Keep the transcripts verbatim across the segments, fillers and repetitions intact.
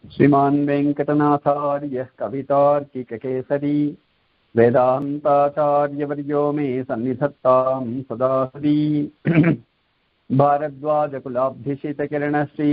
श्रीमान् वेङ्कटनाथार्यः कवितार्किककेसरी वेदान्ताचार्यवर्यो मे सन्निधत्तां सदा हृदि भारद्वाजकुलाब्धिषितकिरणश्री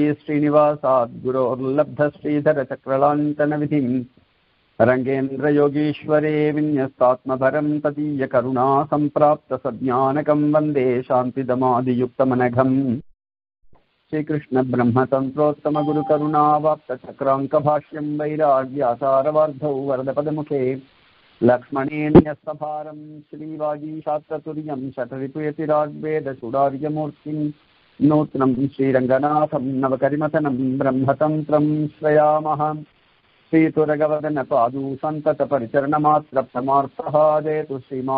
श्रीनिवासाद्गुरोर्लब्धश्रीधरचक्रलाञ्छनविधिं रङ्गेन्द्रयोगीश्वरे विन्यस्तात्मभरं तदीयकरुणा सम्प्राप्तसज्ञानकं वन्दे शान्तिदमादियुक्तमनघम् श्रीकृष्ण ब्रह्मतन्त्रोत्तम गुरुकरुणावाप्तचक्राङ्कभाष्यं वैराग्यासारवार्धौ वरदपदमुखे लक्ष्मणेन्यस्तभारं श्रीवागीशात्रतुर्यं शठरिपुयतिराग्वेदचूडार्यमूर्तिं नूत्नं श्रीरङ्गनाथं नवकरिमथनं ब्रह्मतन्त्रं श्रयामः श्रीतुरगवदनपादू सन्ततपरिचरणमात्रप्रमार्थः जयतु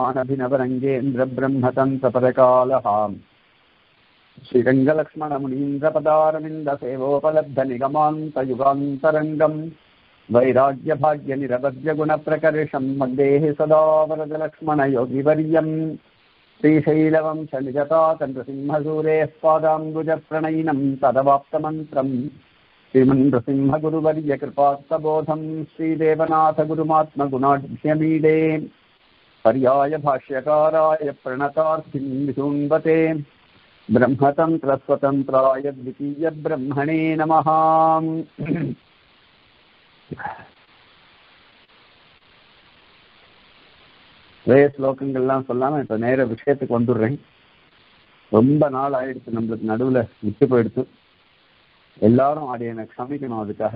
श्रीमानभिनवरङ्गेन्द्रब्रह्मतन्त्रपरकालः श्रीरङ्गलक्ष्मणमुनीन्द्रपदारविन्दसेवोपलब्धनिगमान्तयुगान्तरङ्गं वैराग्यभाग्यनिरवध्यगुणप्रकर्षं वन्देः सदा वरदलक्ष्मणयोगिवर्यं श्रीशैलवंशनिजतातन्द्रसिंहसूरेः पादाम्बुजप्रणयिनं तदवाप्तमन्त्रं श्रीमन्त्रसिंहगुरुवर्यकृपात्तबोधं श्रीदेवनाथगुरुमात्मगुणाढ्यमीडे पर्याय भाष्यकाराय प्रणतार्थिं विधून्वते ब्रह्मतंत्र स्वतंत्राय द्वितीय ब्रह्मणे नमः। நிறைய ஸ்லோகங்கள்லாம் சொல்லாம இப்ப நேர விஷயத்துக்கு வந்துடுறேன். ரொம்ப நாள் ஆயிடுச்சு, நம்மளுக்கு நடுவுல விட்டு போயிடுச்சு. எல்லாரும் ஆடியனை க்ஷமிக்கணும் அதுக்காக.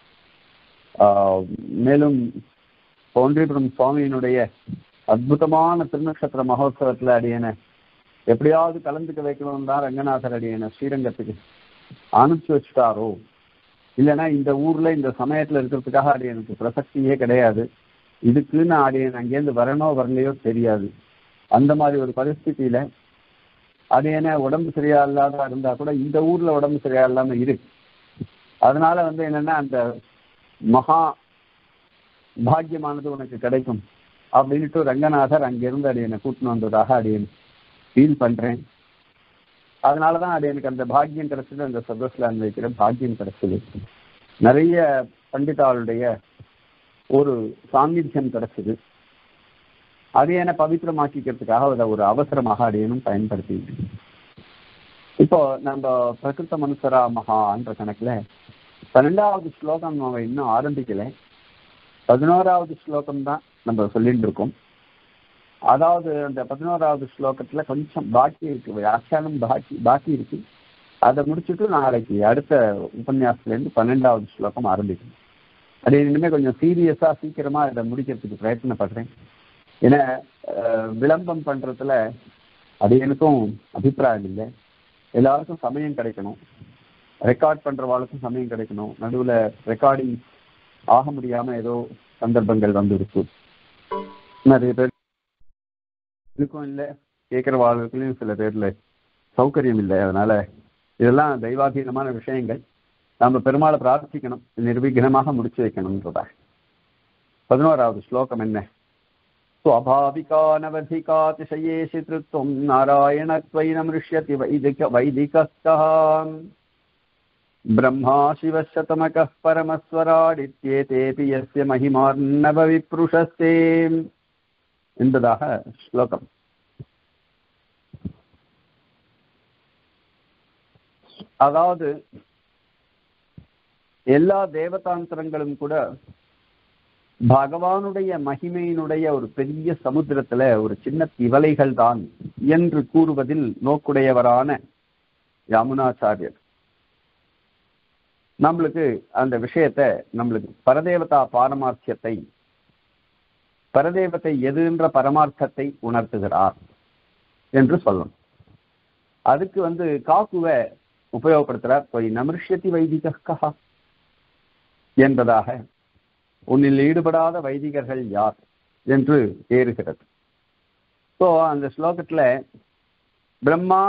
ஆஹ் மேலும் பவுண்டரிபுரம் சுவாமியினுடைய அற்புதமான திருநக்ஷத்திர மகோத்சவத்துல அடியனை எப்படியாவது கலந்துக்க வைக்கணும் தான் ரங்கநாதர் அடியனை ஸ்ரீரங்கத்துக்கு அனுப்பிச்சு வச்சுட்டாரோ, இல்லைன்னா இந்த ஊர்ல இந்த சமயத்துல இருக்கிறதுக்காக அடியனுக்கு பிரசக்தியே கிடையாது. இதுக்குன்னு அடியன் அங்கேருந்து வரனோ வரலையோ தெரியாது. அந்த மாதிரி ஒரு பரிஸ்திதியில அடியனை உடம்பு சரியா இல்லாத இருந்தா கூட இந்த ஊர்ல உடம்பு சரியா இல்லாம இருக்கு. அதனால வந்து என்னன்னா அந்த மகா பாக்கியமானது உனக்கு கிடைக்கும் அப்படின்ட்டு ரங்கநாதர் அங்கிருந்து அடியனை கூட்டின்னு வந்ததாக அடியன் ஃபீல் பண்றேன். அதனாலதான் அது எனக்கு அந்த பாக்கியம் கிடைச்சது, அந்த சதஸ்ல அன்வைக்கிற பாக்கியம் கிடைச்சது. நிறைய பண்டிதாளுடைய ஒரு சாநித்தியம் கிடைச்சது. அது என்ன பவித்திரமாக்கிக்கிறதுக்காக அதை ஒரு அவசரமாக அடியனும் பயன்படுத்தி. இப்போ நம்ம பிரகிருத்த மனுஷரா மகான்ற கணக்குல பன்னெண்டாவது ஸ்லோகம் நம்ம இன்னும் ஆரம்பிக்கல. பதினோராவது ஸ்லோகம் தான் நம்ம சொல்லிட்டு இருக்கோம். அதாவது அந்த பதினோராவது ஸ்லோகத்துல கொஞ்சம் பாக்கி இருக்கு, வியாக்கியானம் பாக்கி பாக்கி இருக்கு. அதை முடிச்சுட்டு நாளைக்கு அடுத்த உபன்யாசத்துல இருந்து பன்னெண்டாவது ஸ்லோகம் ஆரம்பிக்கணும். அது இனிமே கொஞ்சம் சீரியஸா சீக்கிரமா இதை முடிக்கிறதுக்கு பிரயத்னப்படுறேன். ஏன்னா விளம்பரம் பண்றதுல அது எனக்கும் அபிப்பிராயம் இல்லை. எல்லாருக்கும் சமயம் கிடைக்கணும், ரெக்கார்ட் பண்றவாளுக்கும் சமயம் கிடைக்கணும். நடுவுல ரெக்கார்டிங் ஆக முடியாம ஏதோ சந்தர்ப்பங்கள் வந்து இருக்கு. நிறைய பேர் இருக்கும் இல்லை, கேட்குற வாழ்க்கையிலையும் சில பேர்ல சௌகரியம் இல்லை. அதனால இதெல்லாம் தெய்வாதீனமான விஷயங்கள். நம்ம பெருமாளை பிரார்த்திக்கணும், நிர்விக்னமாக முடிச்சு வைக்கணும்ன்றதா. பதினோராவது ஸ்லோகம் என்ன? ஸ்வாபாவிகானவதிகாதிசயேஷி திருத்வம் நாராயணத்வை நம்ருஷ்யதி வைதிக வைதிகஸ்தः பிரம்மா சிவசதமகः பரமஸ்வராடித்யேதேபி யஸ்ய மகிமார்ணவ விப்ருஷஸ்தே என்பதாக ஸ்லோகம். அதாவது எல்லா தேவதாந்திரங்களும் கூட பகவானுடைய மகிமையினுடைய ஒரு பெரிய சமுத்திரத்துல ஒரு சின்ன திவலைகள் தான் என்று கூறுவதில் நோக்குடையவரான யாமுனாச்சாரியர் நம்மளுக்கு அந்த விஷயத்தை, நம்மளுக்கு பரதேவதா பாரமார்த்தியத்தை, பரதேவத்தை எதுன்ற பரமார்த்தத்தை உணர்த்துகிறார் என்று சொல்லணும். அதுக்கு வந்து காக்குவை உபயோகப்படுத்துறார். போய் நமிருஷ்யதி வைதிகா என்பதாக, உன்னில் ஈடுபடாத வைதிகர்கள் யார் என்று ஏறுகிறது. ஸோ அந்த ஸ்லோகத்துல பிரம்மா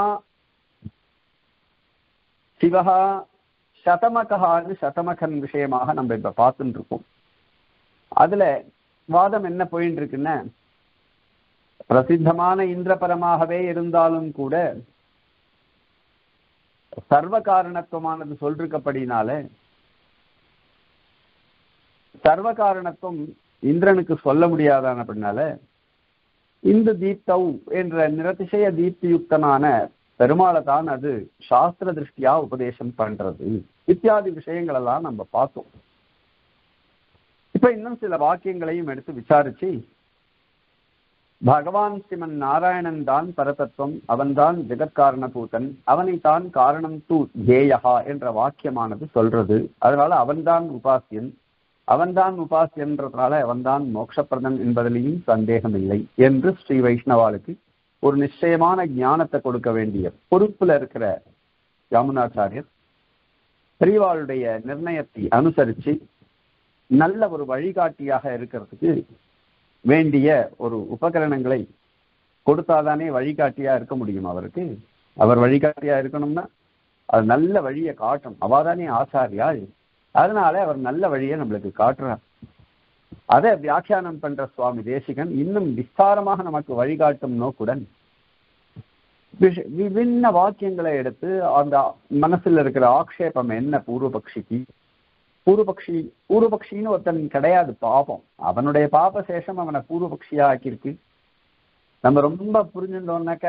சிவகா சதமகான்னு சதமகன் விஷயமாக நம்ம இப்ப பார்த்துட்டு இருக்கோம். அதுல வாதம் என்ன போயின்னு இருக்குன்னா, பிரசித்தமான இந்திரபரமாகவே இருந்தாலும் கூட சர்வ காரணத்துவமானது சொல்லிருக்கப்படினால சர்வ காரணத்துவம் இந்திரனுக்கு சொல்ல முடியாதான அப்படின்னால இந்த தீப்தவ் என்ற நிரதிசய தீப்தியுக்தனான பெருமாளை தான் அது சாஸ்திர திருஷ்டியா உபதேசம் பண்றது. இத்தியாதி விஷயங்கள் எல்லாம் நம்ம பார்த்தோம். இப்ப இன்னும் சில வாக்கியங்களையும் எடுத்து விசாரிச்சு பகவான் ஸ்ரீமன் நாராயணன் தான் பரதத்துவம், அவன்தான் ஜெகத்காரண பூதன், அவனைத்தான் காரணம் தூ ஜேயஹா என்ற வாக்கியமானது சொல்றது. அதனால அவன்தான் உபாசியன், அவன்தான் உபாசியன்றதுனால அவன்தான் மோட்சப்பிரதன் என்பதிலையும் சந்தேகம் இல்லை என்று ஸ்ரீ வைஷ்ணவாளுக்கு ஒரு நிச்சயமான ஞானத்தை கொடுக்க வேண்டிய பொறுப்புல இருக்கிற யாமுனாச்சாரியர் பெரியவாளுடைய நிர்ணயத்தை அனுசரிச்சு நல்ல ஒரு வழிகாட்டியாக இருக்கிறதுக்கு வேண்டிய ஒரு உபகரணங்களை கொடுத்தாதானே வழிகாட்டியா இருக்க முடியும். அவருக்கு அவர் வழிகாட்டியா இருக்கணும்னா அது நல்ல வழியை காட்டும். அவாதானே ஆச்சாரியாள். அதனால அவர் நல்ல வழியை நம்மளுக்கு காட்டுறார். அதை வியாக்கியானம் பண்ற சுவாமி தேசிகன் இன்னும் விஸ்தாரமாக நமக்கு வழிகாட்டும் நோக்குடன் விபின்ன வாக்கியங்களை எடுத்து அந்த மனசுல இருக்கிற ஆக்ஷேபம் என்ன பூர்வபக்ஷிக்கு, பூர்வபக்ஷி பூர்வபக்ஷின்னு ஒருத்தன் கிடையாது, பாபம் அவனுடைய பாப சேஷம் அவனை பூர்வபக்ஷியா ஆக்கியிருக்கு. நம்ம ரொம்ப புரிஞ்சுட்டோம்னாக்க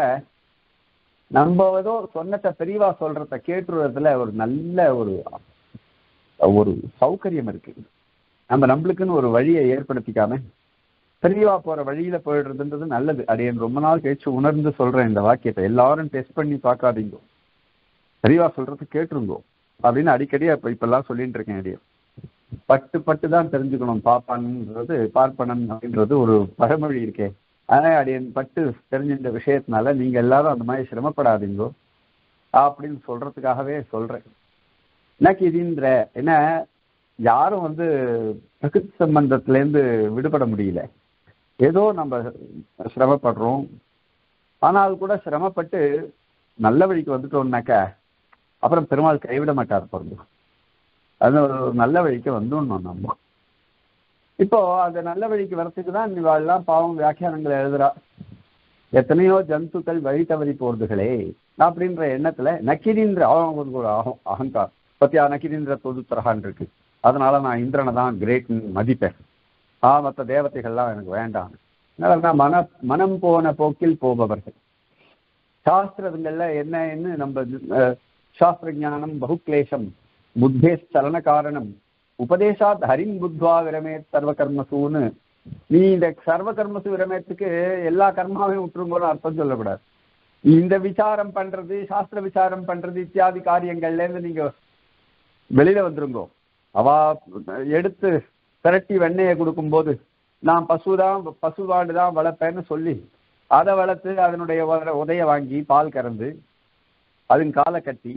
நம்ம ஏதோ சொன்னத பெரியவா சொல்றத கேட்டுறதுல ஒரு நல்ல ஒரு ஒரு சௌகரியம் இருக்கு. நம்ம நம்மளுக்குன்னு ஒரு வழியை ஏற்படுத்திக்காம பெரியவா போற வழியில போயிடுறதுன்றது நல்லது. அடையன் ரொம்ப நாள் கழிச்சு உணர்ந்து சொல்றேன் இந்த வாக்கியத்தை. எல்லாரும் டெஸ்ட் பண்ணி பார்க்காதீங்க, பெரியவா சொல்றது கேட்டுருங்கோ அப்படின்னு அடிக்கடி இப்ப இப்பெல்லாம் சொல்லிட்டு இருக்கேன். அடியே பட்டு பட்டு தான் தெரிஞ்சுக்கணும் பாப்பான்ன்றது, பார்ப்பனன் அப்படின்றது ஒரு பழமொழி இருக்கே. ஆனா அடியன் பட்டு தெரிஞ்ச இந்த விஷயத்தினால நீங்க எல்லாரும் அந்த மாதிரி சிரமப்படாதீங்கோ அப்படின்னு சொல்றதுக்காகவே சொல்றேன். எனக்கு இதுன்ற என்ன, யாரும் வந்து பிரகிருதி சம்பந்தத்திலேருந்து விடுபட முடியல. ஏதோ நம்ம சிரமப்படுறோம். ஆனால் கூட சிரமப்பட்டு நல்ல வழிக்கு வந்துட்டோம்னாக்கா அப்புறம் பெருமாள் கைவிட மாட்டார் பிறந்து. அது ஒரு நல்ல வழிக்கு வந்துடணும் நம்ம. இப்போ அந்த நல்ல வழிக்கு வரத்துக்கு தான் இவாள்லாம் பாவம் வியாக்கியானங்களை எழுதுறா. எத்தனையோ ஜந்துக்கள் வழி தவறி போறதுகளே அப்படின்ற எண்ணத்துல நக்கிரின்ற அவங்களுக்கு ஒரு அகம் அகங்கார் பத்தியா நக்கிரின்ற தொதுத்தரகான் இருக்கு. அதனால நான் இந்திரனை தான் கிரேட் மதிப்பேன். ஆ மற்ற தேவதைகள்லாம் எனக்கு வேண்டாம். நான் மன மனம் போன போக்கில் போபவர்கள். சாஸ்திரங்கள்ல என்னன்னு நம்ம சாஸ்திர ஞானம் பகுக்லேஷம் புத்தே சலன காரணம் உபதேசாத் ஹரிம் புத்வா விரமே சர்வ கர்மசூன்னு, நீ இந்த சர்வ கர்மசு விரமேத்துக்கு எல்லா கர்மாவையும் விட்டுருங்கன்னு அர்த்தம் சொல்லக்கூடாது. இந்த விசாரம் பண்றது, சாஸ்திர விசாரம் பண்றது இத்தியாதி காரியங்கள்ல இருந்து நீங்க வெளியில வந்துருங்கோ. அவா எடுத்து திரட்டி வெண்ணெயை கொடுக்கும்போது நான் பசுதான் பசுவாடு தான் வளர்ப்பேன்னு சொல்லி அதை வளர்த்து அதனுடைய உதைய வாங்கி பால் கறந்து அதன் காலை கட்டி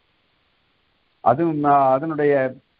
அதுவும் அதனுடைய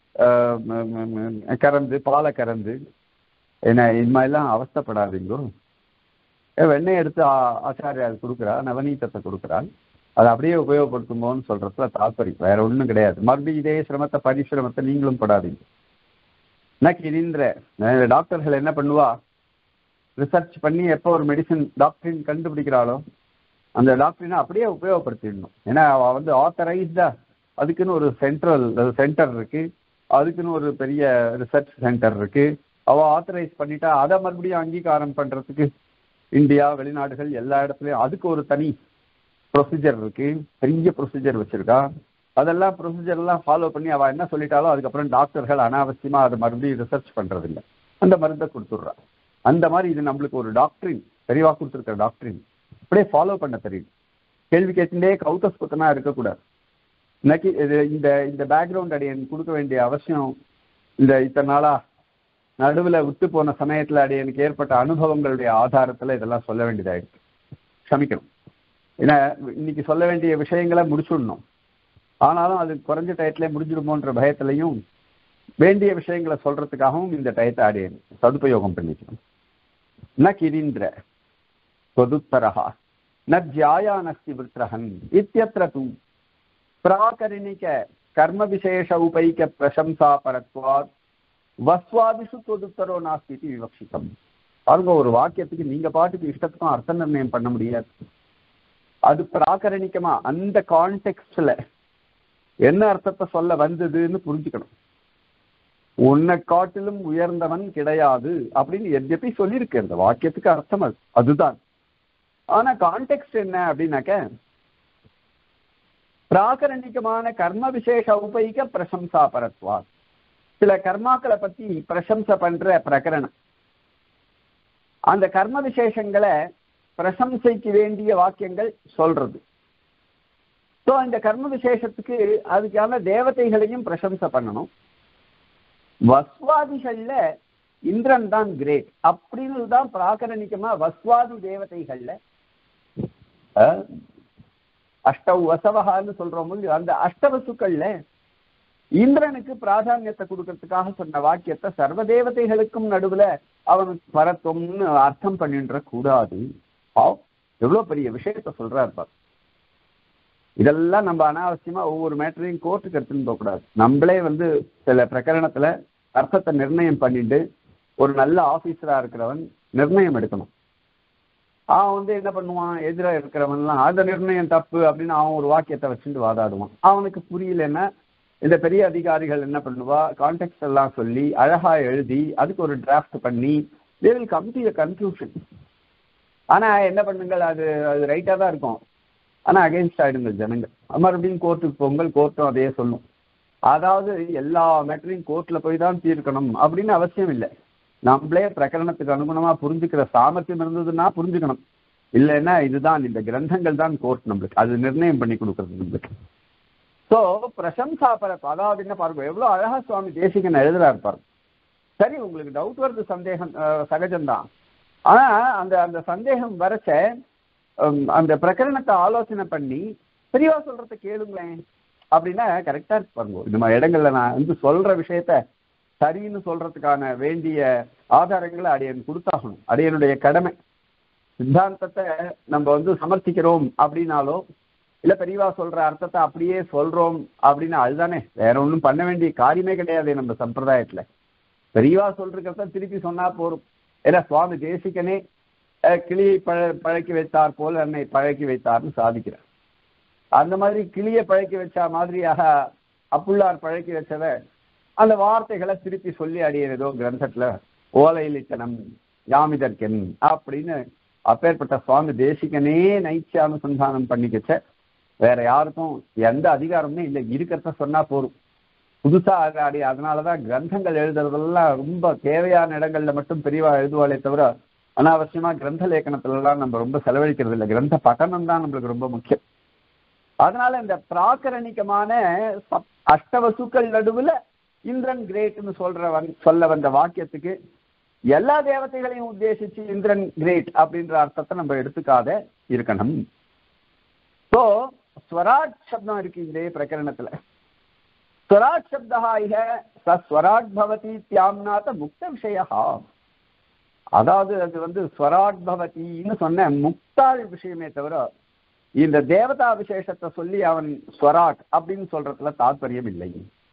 கறந்து பாலை கறந்து என்ன இது மாதிரிலாம் அவஸ்தப்படாதீங்கோ. வெண்ணெய் எடுத்து ஆச்சாரியார் கொடுக்குறா, நவநீதத்தை கொடுக்குறாள், அதை அப்படியே உபயோகப்படுத்துமோன்னு சொல்றதுல தாற்பயம் வேற ஒன்றும் கிடையாது. மறுபடியும் இதே சிரமத்தை பரிசிரமத்தை நீங்களும் படாதீங்க. எனக்கு இனின்ற டாக்டர்கள் என்ன பண்ணுவா, ரிசர்ச் பண்ணி எப்போ ஒரு மெடிசன் டாக்டரின் கண்டுபிடிக்கிறாளோ அந்த டாக்டரினை அப்படியே உபயோகப்படுத்திடணும். ஏன்னா அவள் வந்து ஆத்தரைஸ்டா அதுக்குன்னு ஒரு சென்ட்ரல் சென்டர் இருக்கு, அதுக்குன்னு ஒரு பெரிய ரிசர்ச் சென்டர் இருக்கு. அவள் ஆத்தரைஸ் பண்ணிட்டா அதை மறுபடியும் அங்கீகாரம் பண்றதுக்கு இந்தியா வெளிநாடுகள் எல்லா இடத்துலையும் அதுக்கு ஒரு தனி ப்ரொசீஜர் இருக்கு, பெரிய ப்ரொசீஜர் வச்சிருக்கா. அதெல்லாம் ப்ரொசீஜர் எல்லாம் ஃபாலோ பண்ணி அவள் என்ன சொல்லிட்டாலும் அதுக்கப்புறம் டாக்டர்கள் அனாவசியமா அதை மறுபடியும் ரிசர்ச் பண்றது இல்லை, அந்த மருந்தை கொடுத்துட்றா. அந்த மாதிரி இது நம்மளுக்கு ஒரு டாக்டரின் தெளிவா கொடுத்துருக்கிற டாக்டரின் அப்படியே ஃபாலோ பண்ண தெரியும். கேள்வி கேட்டுட்டே கௌதஸ்புத்தனா இருக்கக்கூடாது. இன்னைக்கு இது இந்த இந்த பேக்ரவுண்ட் அடியன் கொடுக்க வேண்டிய அவசியம் இந்த இத்தனை நாளா நடுவில் விட்டு போன சமயத்தில் அடியனுக்கு ஏற்பட்ட அனுபவங்களுடைய ஆதாரத்தில் இதெல்லாம் சொல்ல வேண்டியதாயிருக்கு. க்ஷமிக்கணும். ஏன்னா இன்னைக்கு சொல்ல வேண்டிய விஷயங்களை முடிச்சுடணும். ஆனாலும் அது குறைஞ்ச டயத்திலே முடிஞ்சிடுமோன்ற பயத்திலையும் வேண்டிய விஷயங்களை சொல்றதுக்காகவும் இந்த டயத்தை அடியன் சதுபயோகம் பண்ணிக்கணும். ந கிரீந்திர தொதுத்தரஹா ந ஜாயானஸ்தி விருத்ரஹன் இத்தியத்ர தூ பிராகரணிக கர்ம விசேஷ உபைக பிரசம்சா பரத்வாத் வஸ்வாதிஷு தொதுத்தரோ நாஸ்தி விவக்ஷிதம். பாருங்க, ஒரு வாக்கியத்துக்கு நீங்க பாட்டுக்கு இஷ்டத்துக்கும் அர்த்த நிர்ணயம் பண்ண முடியாது. அது பிராகரணிக்கமா அந்த கான்டெக்ஸ்ட்ல என்ன அர்த்தத்தை சொல்ல வந்ததுன்னு புரிஞ்சுக்கணும். உன்னை காட்டிலும் உயர்ந்தவன் கிடையாது அப்படின்னு எத்யபி சொல்லியிருக்கு. அந்த வாக்கியத்துக்கு அர்த்தம் அது அதுதான். ஆனா கான்டெக்ட் என்ன அப்படின்னாக்க, பிராகரணிகமான கர்ம விசேஷ உபைக பிரசம்சா பரத்வா, சில கர்மாக்களை பத்தி பிரசம்சை பண்ற பிரகரணம், அந்த கர்ம விசேஷங்களை பிரசம்சைக்கு வேண்டிய வாக்கியங்கள் சொல்றது. ஸோ இந்த கர்ம விசேஷத்துக்கு அதுக்கான தேவதைகளையும் பிரசம்சை பண்ணணும். வஸ்வாதிகள்ல இந்திரன் தான் கிரேட் அப்படின்னு தான் பிராகரணிகமா வஸ்வாதி தேவதைகள்ல அஷ்டவ வசவகான்னு சொல்றோம். அந்த அஷ்டவசுக்கள்ல இந்திரனுக்கு பிராதானியத்தை கொடுக்கறதுக்காக சொன்ன வாக்கியத்தை சர்வ தேவதைகளுக்கும் நடுவுல அவனுக்கு பரத்துவம்னு அர்த்தம் பண்ணின்ற கூடாது. எவ்வளவு பெரிய விஷயத்த சொல்றாரு பாரு. இதெல்லாம் நம்ம அனாவசியமா ஒவ்வொரு மேட்டரையும் கோர்ட்டுக்கு எடுத்துன்னு போகக்கூடாது. நம்மளே வந்து சில பிரகரணத்துல அர்த்தத்தை நிர்ணயம் பண்ணிட்டு ஒரு நல்ல ஆபீசரா இருக்கிறவன் நிர்ணயம் எடுக்கணும். அவன் வந்து என்ன பண்ணுவான், எதிராக இருக்கிறவன்லாம் அந்த நிர்ணயம் தப்பு அப்படின்னு அவன் ஒரு வாக்கியத்தை வச்சுட்டு வாதாடுவான். அவனுக்கு புரியலன்னா இந்த பெரிய அதிகாரிகள் என்ன பண்ணுவா, கான்டெக்ட் எல்லாம் சொல்லி அழகா எழுதி அதுக்கு ஒரு டிராஃப்ட் பண்ணி they will come to a conclusion. ஆனா என்ன பண்ணுங்கள், அது அது ரைட்டா தான் இருக்கும், ஆனா அகெயின்ஸ்ட் ஆயிடுங்கள் ஜனங்கள். மறுபடியும் கோர்ட்டுக்கு போங்கள், கோர்ட்டும் அதையே சொல்லும். அதாவது எல்லா மேட்டரையும் கோர்ட்ல போய் தான் தீர்க்கணும் அப்படின்னு அவசியம் இல்லை. நம்மளே பிரகரணத்துக்கு அனுகுணமா புரிஞ்சுக்கிற சாமர்த்தியம் இருந்ததுன்னா புரிஞ்சுக்கணும். இல்லைன்னா இதுதான் இந்த கிரந்தங்கள் தான் கோர்ட் நம்மளுக்கு அது நிர்ணயம் பண்ணி கொடுக்கறது நம்மளுக்கு. ஸோ பிரசம்சா பரப்பு, அதாவது என்ன பாருங்க எவ்வளோ அழகா சுவாமி தேசிகன் எழுதுறா இருப்பார். சரி, உங்களுக்கு டவுட் வருது, சந்தேகம் சகஜம்தான். ஆனா அந்த அந்த சந்தேகம் வரைச்ச அந்த பிரகரணத்தை ஆலோசனை பண்ணி பெரியவா சொல்றத கேளுங்களேன் அப்படின்னா கரெக்டா இருக்கு பாருங்க. இந்த மாதிரி இடங்கள்ல நான் வந்து சொல்ற விஷயத்த சரின்னு சொல்றதுக்கான வேண்டிய ஆதாரங்களை அடியன் கொடுத்தாகணும். அடியனுடைய கடமை. சித்தாந்தத்தை நம்ம வந்து சமர்த்திக்கிறோம் அப்படின்னாலோ இல்ல பெரியவா சொல்ற அர்த்தத்தை அப்படியே சொல்றோம் அப்படின்னா அதுதானே, வேற ஒன்றும் பண்ண வேண்டிய காரியமே கிடையாது நம்ம சம்பிரதாயத்துல. பெரியவா சொல்றத திருப்பி சொன்னா போறோம். ஏன்னா சுவாமி தேசிகனே கிளியை பழ பழக்கி வைத்தார் போல் என்னை பழக்கி வைத்தார்னு சாதிக்கிறார். அந்த மாதிரி கிளியை பழக்கி வச்ச மாதிரியாக அப்புள்ளார் பழக்கி வச்சத அந்த வார்த்தைகளை திருப்பி சொல்லி அடியதோ கிரந்தத்துல ஓலையிலிட்டனம் யாமிதற்கென் அப்படின்னு அப்பேற்பட்ட சுவாமி தேசிகனே நைச்ச அனுசந்தானம் பண்ணிக்கச்ச வேற யாருக்கும் எந்த அதிகாரமே இல்லை. இருக்கிறத சொன்னா போரும். புதுசா ஆடி அதனாலதான் கிரந்தங்கள் எழுதுறதெல்லாம் ரொம்ப தேவையான இடங்கள்ல மட்டும் பெரியவா எழுதுவாளே தவிர அனாவசியமா கிரந்த லேக்கனத்துல எல்லாம் நம்ம ரொம்ப செலவழிக்கிறது இல்லை. கிரந்த பட்டணம் தான் நம்மளுக்கு ரொம்ப முக்கியம். அதனால இந்த பிராகரணிகமான அஷ்டவசுக்கள் நடுவுல இந்திரன் கிரேட்னு சொல்ற சொல்ல வந்த வாக்கியத்துக்கு எல்லா தேவதைகளையும் உத்தேசிச்சு இந்திரன் கிரேட் அப்படின்ற அர்த்தத்தை நம்ம எடுத்துக்காத இருக்கணும். ஸோ ஸ்வராட் சப்தம் இருக்கு இதே பிரகரணத்துல. ஸ்வராட் சப்தா இக ஸ்வராட் பவதி தியாம்நாத முக்த விஷயா. அதாவது அது வந்து ஸ்வராட் பவதின்னு சொன்ன முக்தாள் விஷயமே தவிர இந்த தேவதா விசேஷத்தை சொல்லி அவன் ஸ்வராட் அப்படின்னு சொல்றதுல தாற்பயம் இல்லை.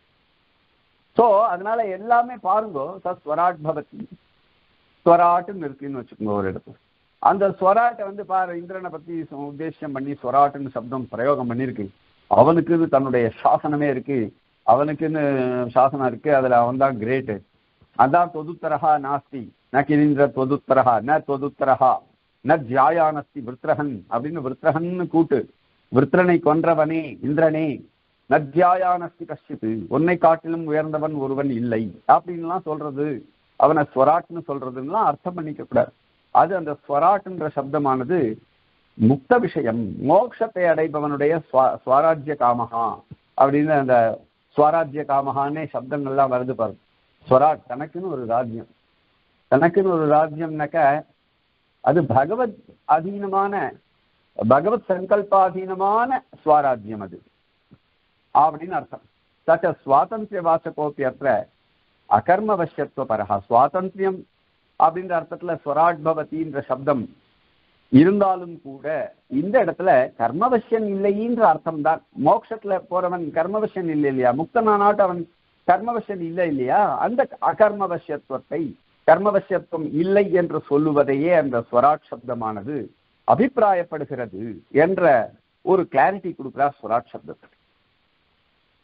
ஸோ அதனால எல்லாமே பாருங்கோ ஸ்வராட் பவதி ஸ்வராட்டுன்னு இருக்குன்னு வச்சுக்கோங்க ஒரு இடத்துல. அந்த ஸ்வராட்டை வந்து பாரு இந்திரனை பத்தி உத்தேசம் பண்ணி ஸ்வராட்டுன்னு சப்தம் பிரயோகம் பண்ணியிருக்கு. அவனுக்குன்னு தன்னுடைய சாசனமே இருக்கு, அவனுக்குன்னு சாசனம் இருக்கு, அதுல அவன் தான் கிரேட்டு. அதான் தொதுத்தரஹா நாஸ்தி ந கிரீந்திர தொதுத்தரஹா ந தொதுத்தரஹா ந ஜாயானஸ்தி விருத்ரஹன் அப்படின்னு விருத்ரஹன்னு கூட்டு. விருத்ரனை கொன்றவனே இந்திரனே நத்யாயானஸ்தி கஷ்டித்து, உன்னை காட்டிலும் உயர்ந்தவன் ஒருவன் இல்லை அப்படின்லாம் சொல்றது, அவனை ஸ்வராட்னு சொல்றதுலாம் அர்த்தம் பண்ணிக்க கூடாது. அது அந்த ஸ்வராட்ன்ற சப்தமானது முக்த விஷயம், மோட்சத்தை அடைபவனுடைய ஸ்வராஜ்ய காமஹா அப்படின்னு அந்த ஸ்வராஜ்ய காமஹான்னே சப்தங்கள்லாம் வருது பாரு. ஸ்வராட் தனக்குன்னு ஒரு ராஜ்யம், தனக்குன்னு ஒரு ராஜ்யம்னாக்க அது பகவத் அதீனமான பகவத் சங்கல்பாதீனமான ஸ்வராஜ்யம் அது அப்படின்னு அர்த்தம். தச்ச சுவாதந்திரிய வாசகோப்பி அற்ற அகர்மவசியத்துவ பரஹா. சுவாதந்திரியம் அப்படின்ற அர்த்தத்துல ஸ்வராட் பவதின்ற சப்தம் இருந்தாலும் கூட இந்த இடத்துல கர்மவசியன் இல்லைன்ற அர்த்தம் தான். மோட்சத்துல போறவன் கர்மவசியன் இல்லை இல்லையா, முக்தனானாட்டு அவன் கர்மவசியன் இல்லை இல்லையா, அந்த அகர்மவசியத்துவத்தை கர்மவசியத்துவம் இல்லை என்று சொல்லுவதையே அந்த ஸ்வராட் சப்தமானது அபிப்பிராயப்படுகிறது என்ற ஒரு கிளாரிட்டி கொடுக்கிறார் ஸ்வராட் சப்தத்துக்கு.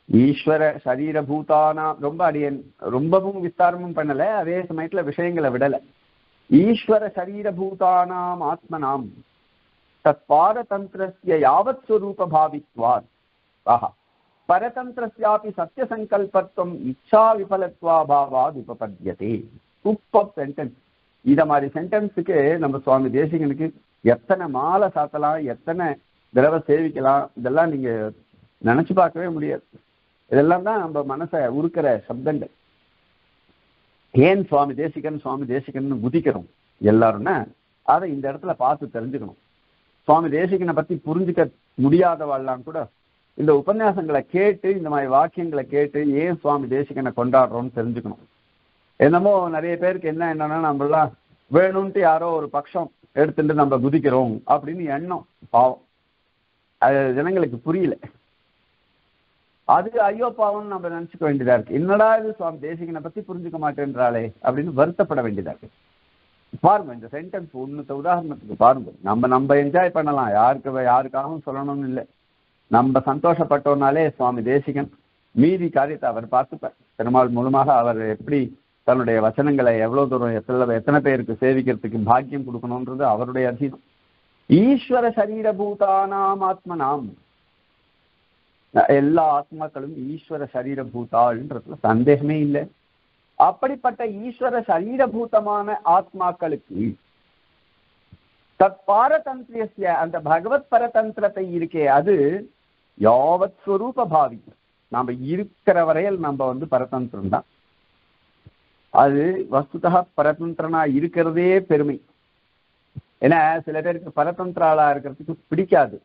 ஈஸ்வர சரீரபூதானாம் ரொம்ப அடியன் ரொம்பவும் விஸ்தாரமும் பண்ணல, அதே சமயத்துல விஷயங்களை விடல. ஈஸ்வர சரீரபூதானாம் ஆத்மனாம் தத் பாரதந்திரஸ்ய யாவத் ஸ்வரூப பாவித்வாத் ஆஹா பரதந்திரஸ்யாபி சத்திய சங்கல்பத்துவம் இச்சா விபலத்வா பாவாத் உபபத்யதே. Super sentence. இத மாதிரி சென்டென்ஸுக்கு நம்ம சுவாமி தேசிகனுக்கு எத்தனை மாலை சாத்தலாம், எத்தனை தடவை சேவிக்கலாம், இதெல்லாம் நீங்க நினைச்சு பார்க்கவே முடியாது. இதெல்லாம் தான் நம்ம மனசை உருக்கிற சப்தங்கள். ஏன் சுவாமி தேசிகன் சுவாமி தேசிகன் குதிக்கிறோம் எல்லாரும்னா அதை இந்த இடத்துல பார்த்து தெரிஞ்சுக்கணும். சுவாமி தேசிகனை பத்தி புரிஞ்சுக்க முடியாதவாள்லாம் கூட இந்த உபன்யாசங்களை கேட்டு இந்த மாதிரி வாக்கியங்களை கேட்டு ஏன் சுவாமி தேசிகனை கொண்டாடுறோம்னு தெரிஞ்சுக்கணும். என்னமோ நிறைய பேருக்கு என்ன என்னன்னா, நம்மளாம் வேணும்ட்டு யாரோ ஒரு பட்சம் எடுத்துட்டு நம்ம குதிக்கிறோம் அப்படின்னு எண்ணம். பாவம், அது ஜனங்களுக்கு புரியல. அது ஐயோ பாவம் நம்ம நினைச்சுக்க வேண்டியதா இருக்கு. என்னடா இது சுவாமி தேசிகனை பத்தி புரிஞ்சுக்க மாட்டேன்றாளே அப்படின்னு வருத்தப்பட வேண்டியதா இருக்கு. பாருங்க இந்த சென்டென்ஸ் ஒண்ணுத்த உதாரணத்துக்கு பாருங்க. நம்ம நம்ம என்ஜாய் பண்ணலாம், யாருக்கு யாருக்காகவும் சொல்லணும்னு இல்லை. நம்ம சந்தோஷப்பட்டோம்னாலே சுவாமி தேசிகன் மீதி காரியத்தை அவர் பார்த்துப்பார். பெருமாள் மூலமாக அவர் எப்படி தன்னுடைய வச்சனங்களை எவ்வளவு தூரம் எத்தனை எத்தனை பேருக்கு சேவிக்கிறதுக்கு பாக்கியம் கொடுக்கணும்ன்றது அவருடைய அதீனம். ஈஸ்வர சரீரபூதானாம் ஆத்மனாம், எல்லா ஆத்மாக்களும் ஈஸ்வர சரீரபூதாள்ன்றதுல சந்தேகமே இல்லை. அப்படிப்பட்ட ஈஸ்வர சரீரபூதமான ஆத்மாக்களுக்கு தத் பாரதந்திரிய அந்த பகவத் பரதந்திரத்தை இருக்கே அது யாவத் ஸ்வரூப பாவி. நாம இருக்கிற வரையில் நம்ம வந்து பரதந்திரம் தான். அது வஸ்துதா பரதந்திரனா இருக்கிறதே பெருமை. ஏன்னா சில பேருக்கு பரதந்திராளா இருக்கிறதுக்கு பிடிக்காது.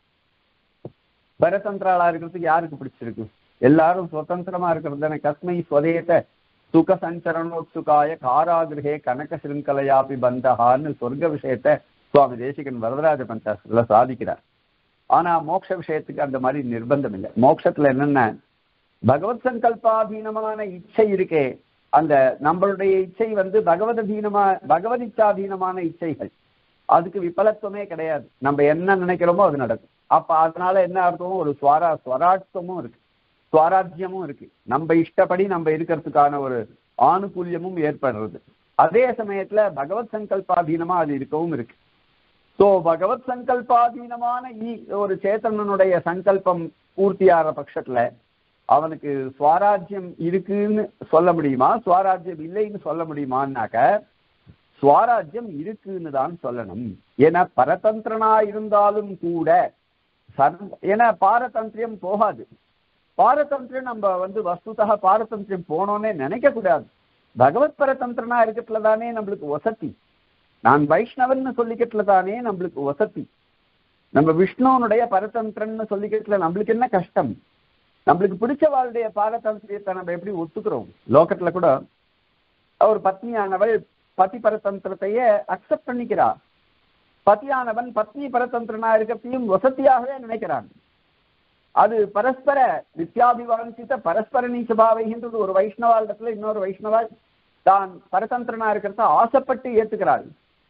பரதந்திராளா இருக்கிறதுக்கு யாருக்கு பிடிச்சிருக்கு? எல்லாரும் சுதந்திரமா இருக்கிறது தானே. கஸ்மை ஸ்வதேத சுக சஞ்சரணோத்சுகாய காராகிரகே கனக சிருங்கலையாபி பந்தகான்னு சொர்க்க விஷயத்த சுவாமி தேசிகன் வரதராஜ பஞ்சாசத்துல சாதிக்கிறார். ஆனா மோட்ச விஷயத்துக்கு அந்த மாதிரி நிர்பந்தம் இல்லை. மோட்சத்துல என்னன்னா பகவத் சங்கல்பாதீனமான இச்சை இருக்கே, அந்த நம்மளுடைய இச்சை வந்து பகவதீனமா பகவத் இச்சாதீனமான இச்சைகள், அதுக்கு விபலத்துவமே கிடையாது. நம்ம என்ன நினைக்கிறோமோ அது நடக்கும். அப்ப அதனால என்ன அர்த்தம்? ஒரு ஸ்வரா ஸ்வராட்சமும் இருக்கு, ஸ்வராஜ்யமும் இருக்கு. நம்ம இஷ்டப்படி நம்ம இருக்கிறதுக்கான ஒரு ஆனுகூல்யமும் ஏற்படுறது. அதே சமயத்துல பகவத் சங்கல்பாதீனமா அது இருக்கவும் இருக்கு. ஸோ பகவத் சங்கல்பாதீனமான ஒரு சேத்தனனுடைய சங்கல்பம் பூர்த்தியாகிற பட்சத்துல அவனுக்கு ஸ்வராஜ்யம் இருக்குன்னு சொல்ல முடியுமா, ஸ்வராஜ்யம் இல்லைன்னு சொல்ல முடியுமான்னாக்க ஸ்வராஜ்யம் இருக்குன்னு தான் சொல்லணும். ஏன்னா பரதந்திரனா இருந்தாலும் கூட சர்வ ஏன்னா பாரதந்திரியம் போகாது. பாரதந்திரம் நம்ம வந்து வஸ்துதா பாரதந்திரியம் போனோன்னே நினைக்க கூடாது. பகவத் பரதந்திரனா இருக்கிறதுல தானே நம்மளுக்கு வசதி. நான் வைஷ்ணவன்னு சொல்லிக்கிறதுல தானே நம்மளுக்கு வசதி. நம்ம விஷ்ணுவனுடைய பரதந்திரன்னு சொல்லிக்கிறதுல நம்மளுக்கு என்ன கஷ்டம்? நம்மளுக்கு பிடிச்சவாளுடைய பாரதந்திரியத்தை நம்ம எப்படி ஒத்துக்கிறோம்? லோகத்துல கூட ஒரு பத்னியானவள் பதி பரதந்திரத்தையே அக்செப்ட் பண்ணிக்கிறா. பதியானவன் பத்னி பரதந்திரனா இருக்கிறதையும் வசதியாகவே நினைக்கிறான். அது பரஸ்பர வித்யாபிவாஞ்சித பரஸ்பர நீச்சபாவைன்றது ஒரு வைஷ்ணவாளத்துல இன்னொரு வைஷ்ணவாள் தான் பரதந்திரனா இருக்கிறத ஆசைப்பட்டு ஏத்துக்கிறாள்.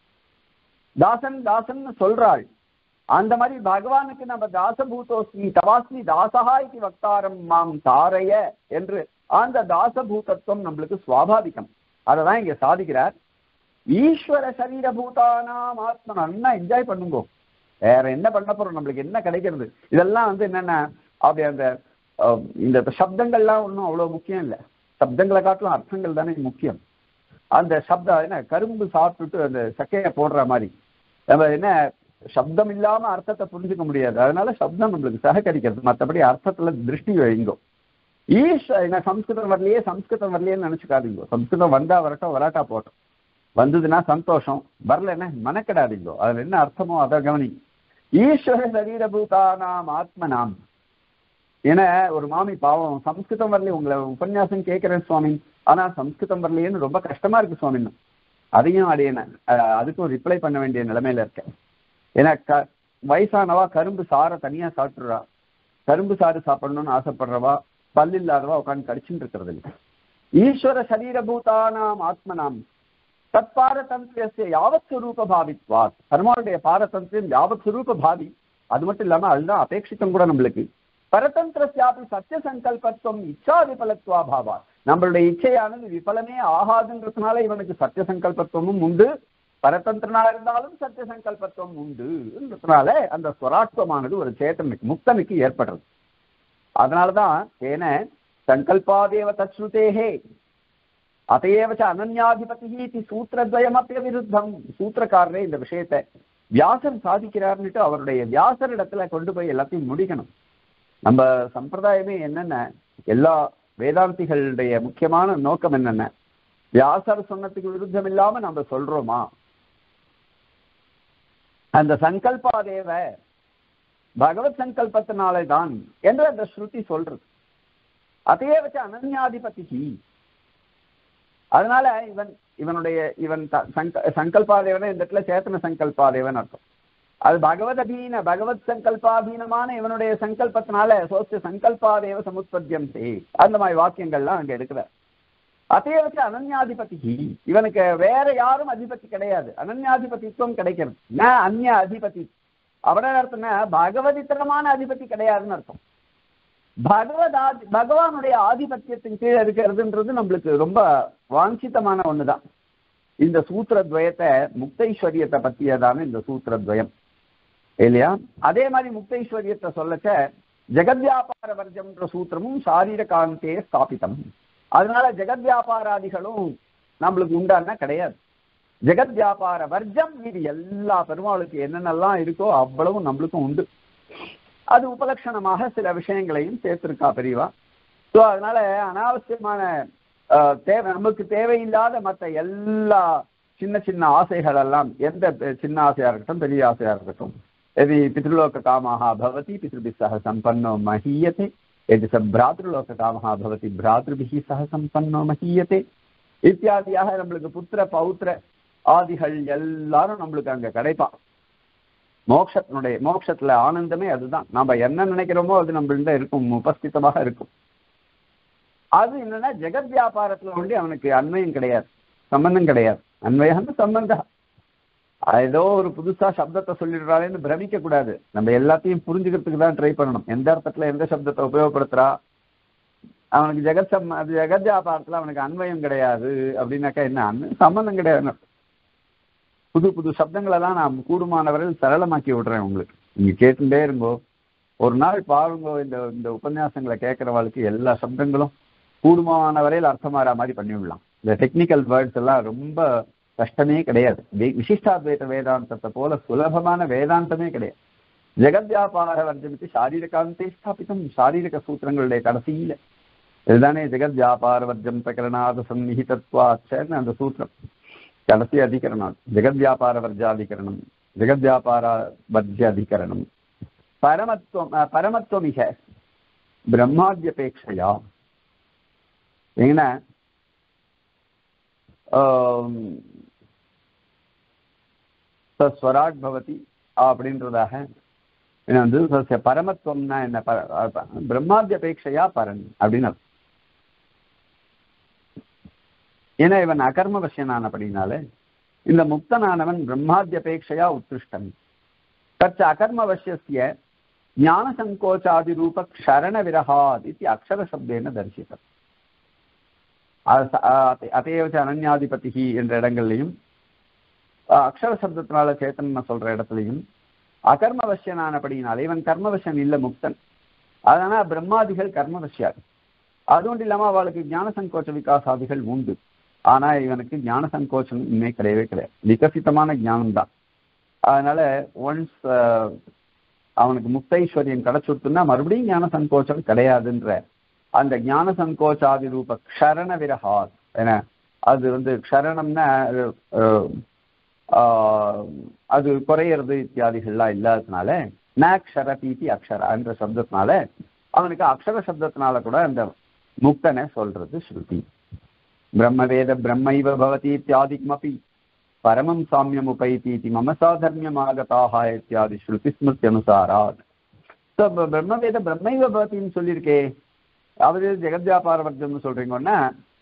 தாசன் தாசன் சொல்றாள். அந்த மாதிரி பகவானுக்கு நம்ம தாசபூதோஸ்மி தவாஸ்மி தாசகா இது வக்தாரம் மாம் தாரைய என்று அந்த தாசபூதத்துவம் நம்மளுக்கு சுவாபாவிகம். அததான் இங்க சாதிக்கிறார். ஈஸ்வர சரீரபூதானாம் ஆத்மா நல்லா என்ஜாய் பண்ணுங்க. வேற என்ன பண்ண போறோம்? நம்மளுக்கு என்ன கிடைக்கிறது? இதெல்லாம் வந்து என்னன்னா அப்படி அந்த இந்த சப்தங்கள்லாம் ஒன்றும் அவ்வளவு முக்கியம் இல்லை. சப்தங்களை காட்டிலும் அர்த்தங்கள் தானே முக்கியம். அந்த சப்தம் என்ன கரும்பு சாப்பிட்டுட்டு அந்த சக்கையை போடுற மாதிரி நம்ம என்ன சப்தம் இல்லாம அர்த்தத்தை புரிஞ்சுக்க முடியாது. அதனால சப்தம் நம்மளுக்கு சககரிக்கிறது. மற்றபடி அர்த்தத்துல திருஷ்டி வைங்கோ. ஈஷ் என்ன சம்ஸ்கிருதம் வரலையே சம்ஸ்கிருதம் வரலையேன்னு நினைச்சுக்காதீங்கோ. சம்ஸ்கிருதம் வந்தா வரட்டும், வராட்டா போட்டோம். வந்ததுன்னா சந்தோஷம், வரலன்னா மனக்கடாதீங்கோ. அதுல என்ன அர்த்தமோ அதை கவனி. ஈஸ்வர சரீரபூதானாம் ஆத்மனாம். ஏன்னா ஒரு மாமி பாவம் சம்ஸ்கிருதம் வரலையே, உங்களை உபன்யாசம் கேட்கிறேன் சுவாமி, ஆனா சம்ஸ்கிருதம் வரலையேன்னு ரொம்ப கஷ்டமா இருக்கு சுவாமின்னு. அதையும் அடையன அதுக்கும் ரிப்ளை பண்ண வேண்டிய நிலைமையில இருக்கேன். ஏன்னா க வயசானவா கரும்பு சாரை தனியா சாப்பிட்றா. கரும்பு சாறு சாப்பிடணும்னு ஆசைப்படுறவா பல் இல்லாதவா உட்காந்து கடிச்சுட்டு இருக்கிறது இல்லை. ஈஸ்வர சரீரபூதானாம் ஆத்மனாம் தத் பாரதந்திரிய யாவத் சுரூப பாவித்வா. பெருமாளுடைய பாரதந்திரியம் யாவத் சுரூப பாவி. அது மட்டும் இல்லாம அதுதான் அபேட்சித்தம் கூட நம்மளுக்கு. பரதந்திரஸ்யாபி சத்திய சங்கல்பத்துவம் இச்சா விபலத்வா பாவா. நம்மளுடைய இச்சையானது விபலமே ஆகாதுன்றதுனால இவனுக்கு சத்திய சங்கல்பத்துவமும் உண்டு, பரதந்திரனா இருந்தாலும் சத்திய சங்கல்பத்துவம் உண்டுன்றதுனால அந்த ஸ்வராட்வமானது ஒரு சேத்தனுக்கு முக்தனுக்கு ஏற்படுறது. அதனாலதான் ஏன சங்கல்பாதேவ தச்ருதேஹே அதையேவச்ச அனன்யாதிபதி சூத்திரத்வயமப்பிய விருத்தம். சூத்திரக்காரரே இந்த விஷயத்தை வியாசர் சாதிக்கிறார்னுட்டு அவருடைய வியாசர் இடத்துல கொண்டு போய் எல்லாத்தையும் முடிக்கணும். நம்ம சம்பிரதாயமே என்னென்ன, எல்லா வேதாந்திகளுடைய முக்கியமான நோக்கம் என்னென்ன, வியாசர் சொன்னதுக்கு விருத்தம் இல்லாம நம்ம சொல்றோமா, அந்த சங்கல்பாதேவ பகவத் சங்கல்பத்தினாலே தான் என்று அந்த ஸ்ருதி சொல்றது. அதையே வச்சு அனன்யாதிபதி. அதனால இவன் இவனுடைய இவன் சங்கல்பாதேவன இந்த இடத்துல சேத்தன சங்கல்பாதேவன் அர்த்தம். அது பகவத் அதீன பகவத் சங்கல்பாதீனமான இவனுடைய சங்கல்பத்தினால சோசிய சங்கல்பாதேவ சமுத்பத்தியம் தே அந்த மாதிரி வாக்கியங்கள்லாம் அங்க எடுக்கிறார். அதையே வச்சு அனன்யாதிபதி, இவனுக்கு வேற யாரும் அதிபதி கிடையாது, அனன்யாதிபதித்துவம் கிடைக்கிறது. நான் அந்நிய அதிபதி அவட அர்த்தம்னா பகவதித்தனமான அதிபதி கிடையாதுன்னு அர்த்தம். பகவத் ஆதி பகவானுடைய ஆதிபத்தியத்தின் கீழே இருக்கிறதுன்றது நம்மளுக்கு ரொம்ப வாஞ்சிதமான ஒண்ணுதான். இந்த சூத்திரத்வயத்தை முக்தைஸ்வரியத்தை பத்தியதான இந்த சூத்திரத்வயம் இல்லையா. அதே மாதிரி முக்தைஸ்வரியத்தை சொல்லச்ச ஜெகத்வியாபார வர்ஜம்ன்ற சூத்திரமும் சாரீர காந்தே ஸ்தாபிதம். அதனால ஜெகத் வியாபாராதிகளும் நம்மளுக்கு உண்டான கிடையாது. ஜெகத் வியாபார வர்ஜம் இது எல்லா பெருமாளுக்கு என்னென்னலாம் இருக்கோ அவ்வளவும் நம்மளுக்கும் உண்டு. அது உபலட்சணமாக சில விஷயங்களையும் சேர்த்திருக்கா பெரியவா. ஸோ அதனால அனாவசியமான தேவை நமக்கு தேவையில்லாத மற்ற எல்லா சின்ன சின்ன ஆசைகள் எல்லாம், எந்த சின்ன ஆசையா இருக்கட்டும் பெரிய ஆசையா இருக்கட்டும், எதி பித்ருலோக காமஹா பவதி பித்ருபிஸ் சக சம்பன்னோ மஹீயதே, எதி ச பிராத்ருலோக காமஹா பவதி பிராத்ருபிஹி சக சம்பன்னோ மஹீயதே இத்தியாதியாக நம்மளுக்கு புத்திர பௌத்திர ஆதிகள் எல்லாரும் நம்மளுக்கு அங்க கிடைப்பான். மோட்சத்தினுடைய மோட்சத்துல ஆனந்தமே அதுதான். நாம என்ன நினைக்கிறோமோ அது நம்மள்கிட்ட இருக்கும், உபஸ்திதமாக இருக்கும். அது என்னன்னா ஜெகத் வியாபாரத்துல ஒண்டி அவனுக்கு அன்வயம் கிடையாது, சம்பந்தம் கிடையாது. அன்வயம் சம்பந்தம் ஏதோ ஒரு புதுசா சப்தத்தை சொல்லிடுறாளேன்னு பிரமிக்க கூடாது. நம்ம எல்லாத்தையும் புரிஞ்சுக்கிறதுக்கு தான் ட்ரை பண்ணணும். எந்த அர்த்தத்துல எந்த சப்தத்தை உபயோகப்படுத்துறா, அவனுக்கு ஜெகத் சம் அது ஜெகத் வியாபாரத்துல அவனுக்கு அன்வயம் கிடையாது அப்படின்னாக்கா என்ன, அன்வயம் சம்பந்தம் கிடையாது. புது புது சப்தங்களெல்லாம் நான் கூடுமானவர்கள் சரளமாக்கி விடுறேன் உங்களுக்கு. நீங்க கேட்டுட்டே இருங்கோ, ஒரு நாள் பாருங்கோ. இந்த இந்த உபன்யாசங்களை கேட்கறவாளுக்கு எல்லா சப்தங்களும் கூடுமானவரையில் அர்த்தமாற மாதிரி பண்ணி விடலாம். இந்த டெக்னிக்கல் வேர்ட்ஸ் எல்லாம் ரொம்ப கஷ்டமே கிடையாது. விசிஷ்டாத்வைத வேதாந்தத்தை போல சுலபமான வேதாந்தமே கிடையாது. ஜெகத் வியாபார வர்ஜமித்து சாரீரகாந்தே ஸ்தாபிதம். சாரீரக சூத்திரங்களுடைய கடைசியில இதுதானே ஜெகத் வியாபார வர்ஜம் பிரகரணாத சந்நிஹிதத்வாச்சன்னு அந்த சூத்திரம் கடைசி அதிகரணம். ஜெகத் வியாபார வர்ஜாதிகரணம், ஜெகத் வியாபார வர்ஜாதிகரணம். பரமத்துவம் பரமத்துவமிக பிரம்மாத்யபேட்சையா என்ன ஸ்வராட் பவதி அப்படின்றதாக என்ன வந்து பரமத்துவம்னா என்ன, பிரம்மாத்யபேட்சையா பரன் அப்படின்னு. ஏன்னா இவன் அகர்மவசியனானபடினால இந்த முக்தனானவன் பிரம்மாத்யபேட்சையா உத்கிருஷ்டன். தச்ச அகர்மவசிய ஞான சங்கோச்சாதி ரூப க்ஷரண விரகாத் இது அக்ஷர சப்தேன தரிசித்தம். அதேவச்ச அனன்யாதிபதி என்ற இடங்கள்லையும் அக்ஷர சப்தத்தினால சேத்தன் சொல்ற இடத்துலையும் அகர்மவசியனானபடினால இவன் கர்மவசியன் இல்ல முக்தன். அதனால பிரம்மாதிகள் கர்மவசியாது. அதுவும் இல்லாம அவளுக்கு ஞான சங்கோச்ச விகாசாதிகள் உண்டு. ஆனா இவனுக்கு ஞான சங்கோச்சம் இன்னே கிடையவே கிடையாது, விகசிதமான ஞானம் தான். அதனால ஒன்ஸ் அவனுக்கு முக்தைஸ்வரியம் கிடைச்சுட்டுன்னா மறுபடியும் ஞான சங்கோச்சம் கிடையாதுன்ற அந்த ஞான சங்கோச்சாதி ரூப க்ஷரண விரகாத். ஏன்னா அது வந்து க்ஷரணம்னா அது குறையிறது இத்தியாதிகள்லாம் இல்லாததுனால நக்ஷரதீதி அக்ஷரா என்ற சப்தத்தினால அவனுக்கு அக்ஷர சப்தத்தினால கூட அந்த முக்தனை சொல்றது ஸ்ருதி. பிரம்மவேத பிரம்மைவ பவதி இத்தியாதிமபி பரமம் சாமியம் உபைதி மம சாதர்மியம் ஆகதாக இத்தியாதி ஸ்ருதி ஸ்மிருதி அனுசாராத். ஸோ பிரம்மவேத பிரம்மைவ பவத்தின்னு சொல்லியிருக்கே, அவது ஜெகத் வியாபார வர்ஜம்னு சொல்றீங்கன்னா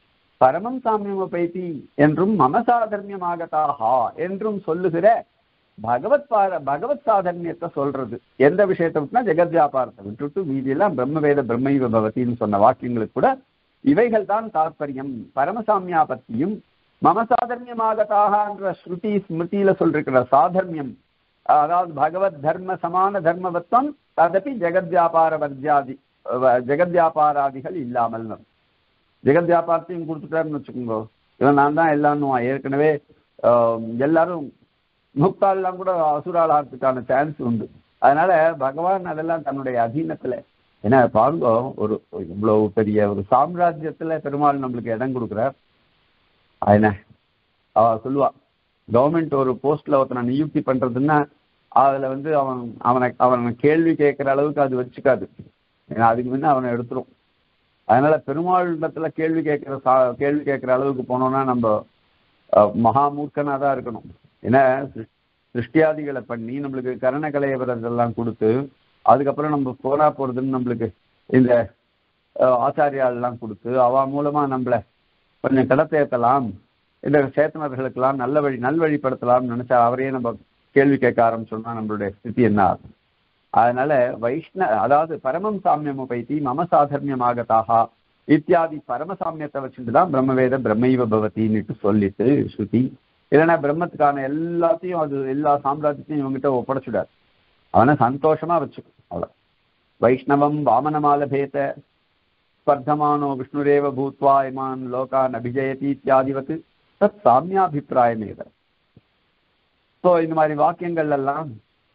பரமம் சாமியம் உபைதி என்றும் மம சாதர்மியம் ஆகதாக என்றும் சொல்லுகிற பகவத் பார பகவத் சாதன்யத்தை சொல்றது. எந்த விஷயத்தை விட்டுனா ஜெகத் வியாபாரத்தை விட்டுட்டு மீதியெல்லாம் பிரம்மவேத பிரம்மைவ பவத்தின்னு சொன்ன வாக்கியங்களுக்கு கூட இவைகள் தான் தாற்பயம். பரமசாமியாபத்தியும் மம சாதர்மியமாகத்தாகன்ற ஸ்ருதி ஸ்மிருதியில சொல்லிருக்கிற சாதர்மியம், அதாவது பகவத் தர்ம சமான தர்மவத்வம் ததப்பி ஜெகத் வியாபார வர்ஜாதி ஜெகத் வியாபாராதிகள் இல்லாமல். ஜெகத் வியாபாரத்தையும் கொடுத்துட்டாருன்னு வச்சுக்கோங்க, இவன் நான் தான் எல்லாம் ஏற்கனவே எல்லாரும் முக்தாலாம் கூட அசுராளாகிறதுக்கான சான்ஸ் உண்டு. அதனால பகவான் அதெல்லாம் தன்னுடைய அதீனத்துல, ஏன்னா பாருங்க ஒரு இவ்வளவு பெரிய ஒரு சாம்ராஜ்யத்துல பெருமாள் நம்மளுக்கு இடம் கொடுக்குறார். என்ன அவ சொல்லுவா, கவர்மெண்ட் ஒரு போஸ்ட்ல ஒருத்தனை நியுக்தி பண்றதுன்னா அதுல வந்து அவன் அவனை அவனை கேள்வி கேட்கிற அளவுக்கு அது வச்சுக்காது, ஏன்னா அதுக்கு முன்ன அவனை எடுத்துரும். அதனால பெருமாள் இடத்துல கேள்வி கேட்கிற சா கேள்வி கேட்கிற அளவுக்கு போனோம்னா நம்ம மகாமூர்க்கனா தான் இருக்கணும். ஏன்னா சிருஷ்டியாதிகளை பண்ணி நம்மளுக்கு கரணகலைய விரதெல்லாம் கொடுத்து அதுக்கப்புறம் நம்ம போனா போறதுன்னு நம்மளுக்கு இந்த ஆச்சாரியாலாம் கொடுத்து அவ மூலமா நம்மள கொஞ்சம் கடத்தேற்றலாம், இந்த சேத்தனர்களுக்கெல்லாம் நல்ல வழி நல்வழிப்படுத்தலாம்னு நினைச்சா அவரையே நம்ம கேள்வி கேட்க ஆரம்பிச்சோம்னா நம்மளுடைய ஸ்திதி என்ன ஆகும்? அதனால வைஷ்ண அதாவது பரமம் சாமியம் உபைத்தி மம சாதர்மியமாகத்தாக இத்தியாதி பரமசாமியத்தை வச்சுட்டு தான் பிரம்மவேத பிரம்மைவ பவத்தின்னுட்டு சொல்லிட்டு ஸ்ருதி. இல்லைன்னா பிரம்மத்துக்கான எல்லாத்தையும் அது எல்லா சாம்ராஜ்யத்தையும் இவங்கிட்ட ஒப்படைச்சுடாரு, அவனை சந்தோஷமா வச்சுக்கும். அவ்வளோ வைஷ்ணவம் வாமனமாலபேத ஸ்பர்தமானோ விஷ்ணுரேவ பூத்வா இமான் லோகான் அபிஜயதி இத்தியாதிவத்து தத் சாமியாபிப்பிராயமேத. ஸோ இந்த மாதிரி வாக்கியங்கள் எல்லாம்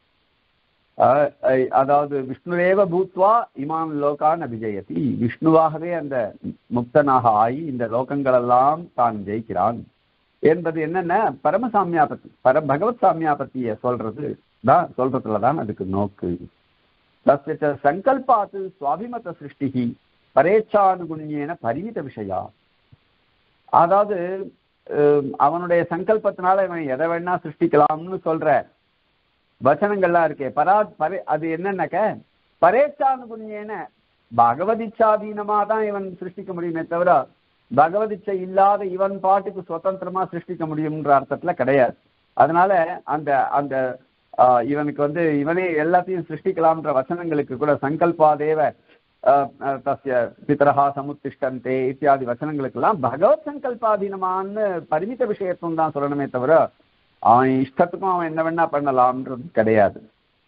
அதாவது விஷ்ணுரேவ பூத்வா இமான் லோகான் அபிஜயதி, விஷ்ணுவாகவே அந்த முக்தனாக ஆகி இந்த லோகங்களெல்லாம் தான் ஜெயிக்கிறான் என்பது என்னென்ன பரமசாமியாபத்தி பர பகவத் சாமியாபத்திய சொல்றது தான் சொல்றதுலதான் அதுக்கு நோக்கு. தஸ்ய சங்கல்பாத்து சுவாபிமத சிருஷ்டி பரேச்சானுகுண்யேன பரிமித விஷயா. அதாவது அவனுடைய சங்கல்பத்தினால இவன் எதை வேணா சிருஷ்டிக்கலாம்னு சொல்ற வச்சனங்கள்லாம் இருக்கே பரா பரே அது என்னன்னாக்க பரேச்சானுகுண்யேன பகவதிச்சாதீனமா தான் இவன் சிருஷ்டிக்க முடியுமே தவிர பகவதிச்சை இல்லாத இவன் பாட்டுக்கு சுதந்திரமா சிருஷ்டிக்க முடியும்ன்ற அர்த்தத்துல கிடையாது. அதனால அந்த அந்த இவனுக்கு வந்து இவனே எல்லாத்தையும் சிருஷ்டிக்கலாம்ன்ற வச்சனங்களுக்கு கூட சங்கல்பாதேவ தஸ்ய பிதரஹா சமுத்திஷ்டந்தே இத்தியாதி வச்சனங்களுக்கெல்லாம் பகவத் சங்கல்பாதீனமான்னு பரிமித விஷயத்தும் தான் சொல்லணுமே தவிர அவன் இஷ்டத்துக்கும் அவன் என்ன வேணா பண்ணலாம்ன்றது கிடையாது.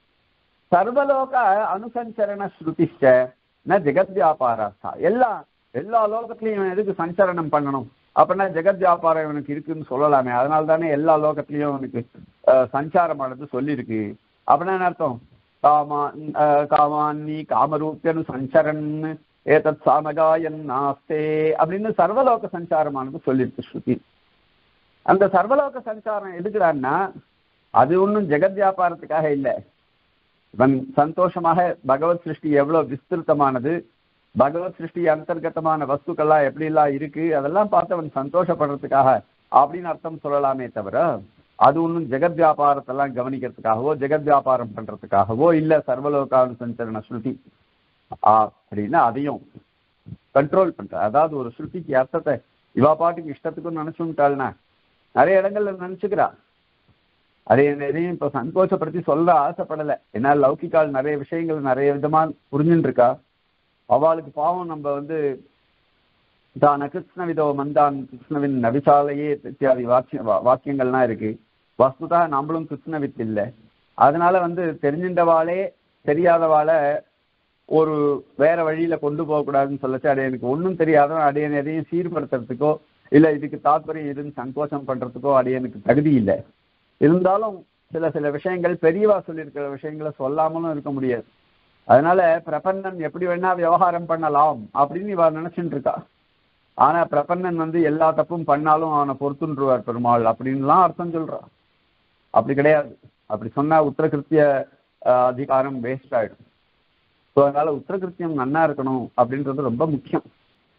சர்வலோக அனுசஞ்சரண ஸ்ருதிஷ்ட ந ஜெகத் வியாபாரஸ்தா. எல்லா எல்லா லோகத்திலையும் இவன் எதுக்கு சஞ்சரணம் பண்ணணும் அப்படின்னா ஜெகத் வியாபாரம் இவனுக்கு இருக்குன்னு சொல்லலாமே. அதனால தானே எல்லா லோகத்திலையும் அவனுக்கு சஞ்சாரமானது சொல்லியிருக்கு. அப்படின்னா என்ன அர்த்தம்? காமா காமான்னி காமரூப்பியனு சஞ்சரன் ஏதத் சாமகாயன் நாஸ்தே அப்படின்னு சர்வலோக சஞ்சாரமானது சொல்லியிருக்கு ஸ்ருதி. அந்த சர்வலோக சஞ்சாரம் எதுக்குறான்னா அது ஒன்றும் ஜெகத் வியாபாரத்துக்காக இல்லை. இவன் சந்தோஷமாக பகவத் சிருஷ்டி எவ்வளவு விஸ்திருத்தமானது, பகவத் சிருஷ்டி அந்தர்கதமான வஸ்துக்கள்லாம் எப்படிலாம் இருக்கு அதெல்லாம் பார்த்து அவன் சந்தோஷப்படுறதுக்காக அப்படின்னு அர்த்தம் சொல்லலாமே தவிர அது ஒன்றும் ஜெகத் வியாபாரத்தெல்லாம் கவனிக்கிறதுக்காகவோ ஜெகத் வியாபாரம் பண்றதுக்காகவோ இல்லை. சர்வலோகானு சஞ்சரண ஸ்ருதி அப்படின்னா அதையும் கண்ட்ரோல் பண்ற, அதாவது ஒரு ஸ்ருதிக்கு அர்த்தத்தை இவா பாட்டுக்கு இஷ்டத்துக்கும் நினைச்சுட்டாள்னா நிறைய இடங்கள்ல நினைச்சுக்கிறா. அதை எதையும் இப்ப சந்தோஷப்படுத்தி சொல்ல ஆசைப்படலை. ஏன்னா லௌகிக்கால் நிறைய விஷயங்கள் நிறைய விதமா புரிஞ்சுட்டு இருக்கா. அவளுக்கு பாவம் நம்ம வந்து தான் கிருஷ்ணவிதோ மந்தான் கிருஷ்ணவின் நவிசாலையே இத்தியாதி வாக்கிய வாக்கியங்கள்லாம் இருக்கு. வஸ்துதா நம்மளும் கிருஷ்ணவித் இல்லை. அதனால வந்து தெரிஞ்சின்றவாளே தெரியாதவாளை ஒரு வேற வழியில கொண்டு போகக்கூடாதுன்னு சொல்லச்சு அடையனுக்கு ஒன்றும் தெரியாத அடையன் எதையும் சீர்படுத்துறதுக்கோ இல்லை இதுக்கு தாத்பரியம் இதுன்னு சங்கோச்சம் பண்றதுக்கோ அடையனுக்கு தகுதி இல்லை. இருந்தாலும் சில சில விஷயங்கள் பெரியவா சொல்லியிருக்கிற விஷயங்களை சொல்லாமலும் இருக்க முடியாது. அதனால பிரபன்னன் எப்படி வேணா விவகாரம் பண்ணலாம் அப்படின்னு இவ நினைச்சுட்டு இருக்கா. ஆனா பிரபன்னன் வந்து எல்லா தப்பும் பண்ணாலும் அவனை பொறுத்துன்றுவார் பெருமாள் அப்படின்லாம் அர்த்தம் சொல்றான். அப்படி கிடையாது. அப்படி சொன்னா உத்தரகிருத்திய அதிகாரம் வேஸ்ட் ஆயிடும். ஸோ அதனால உத்தரகிருத்தியம் நன்னா இருக்கணும் அப்படின்றது ரொம்ப முக்கியம்.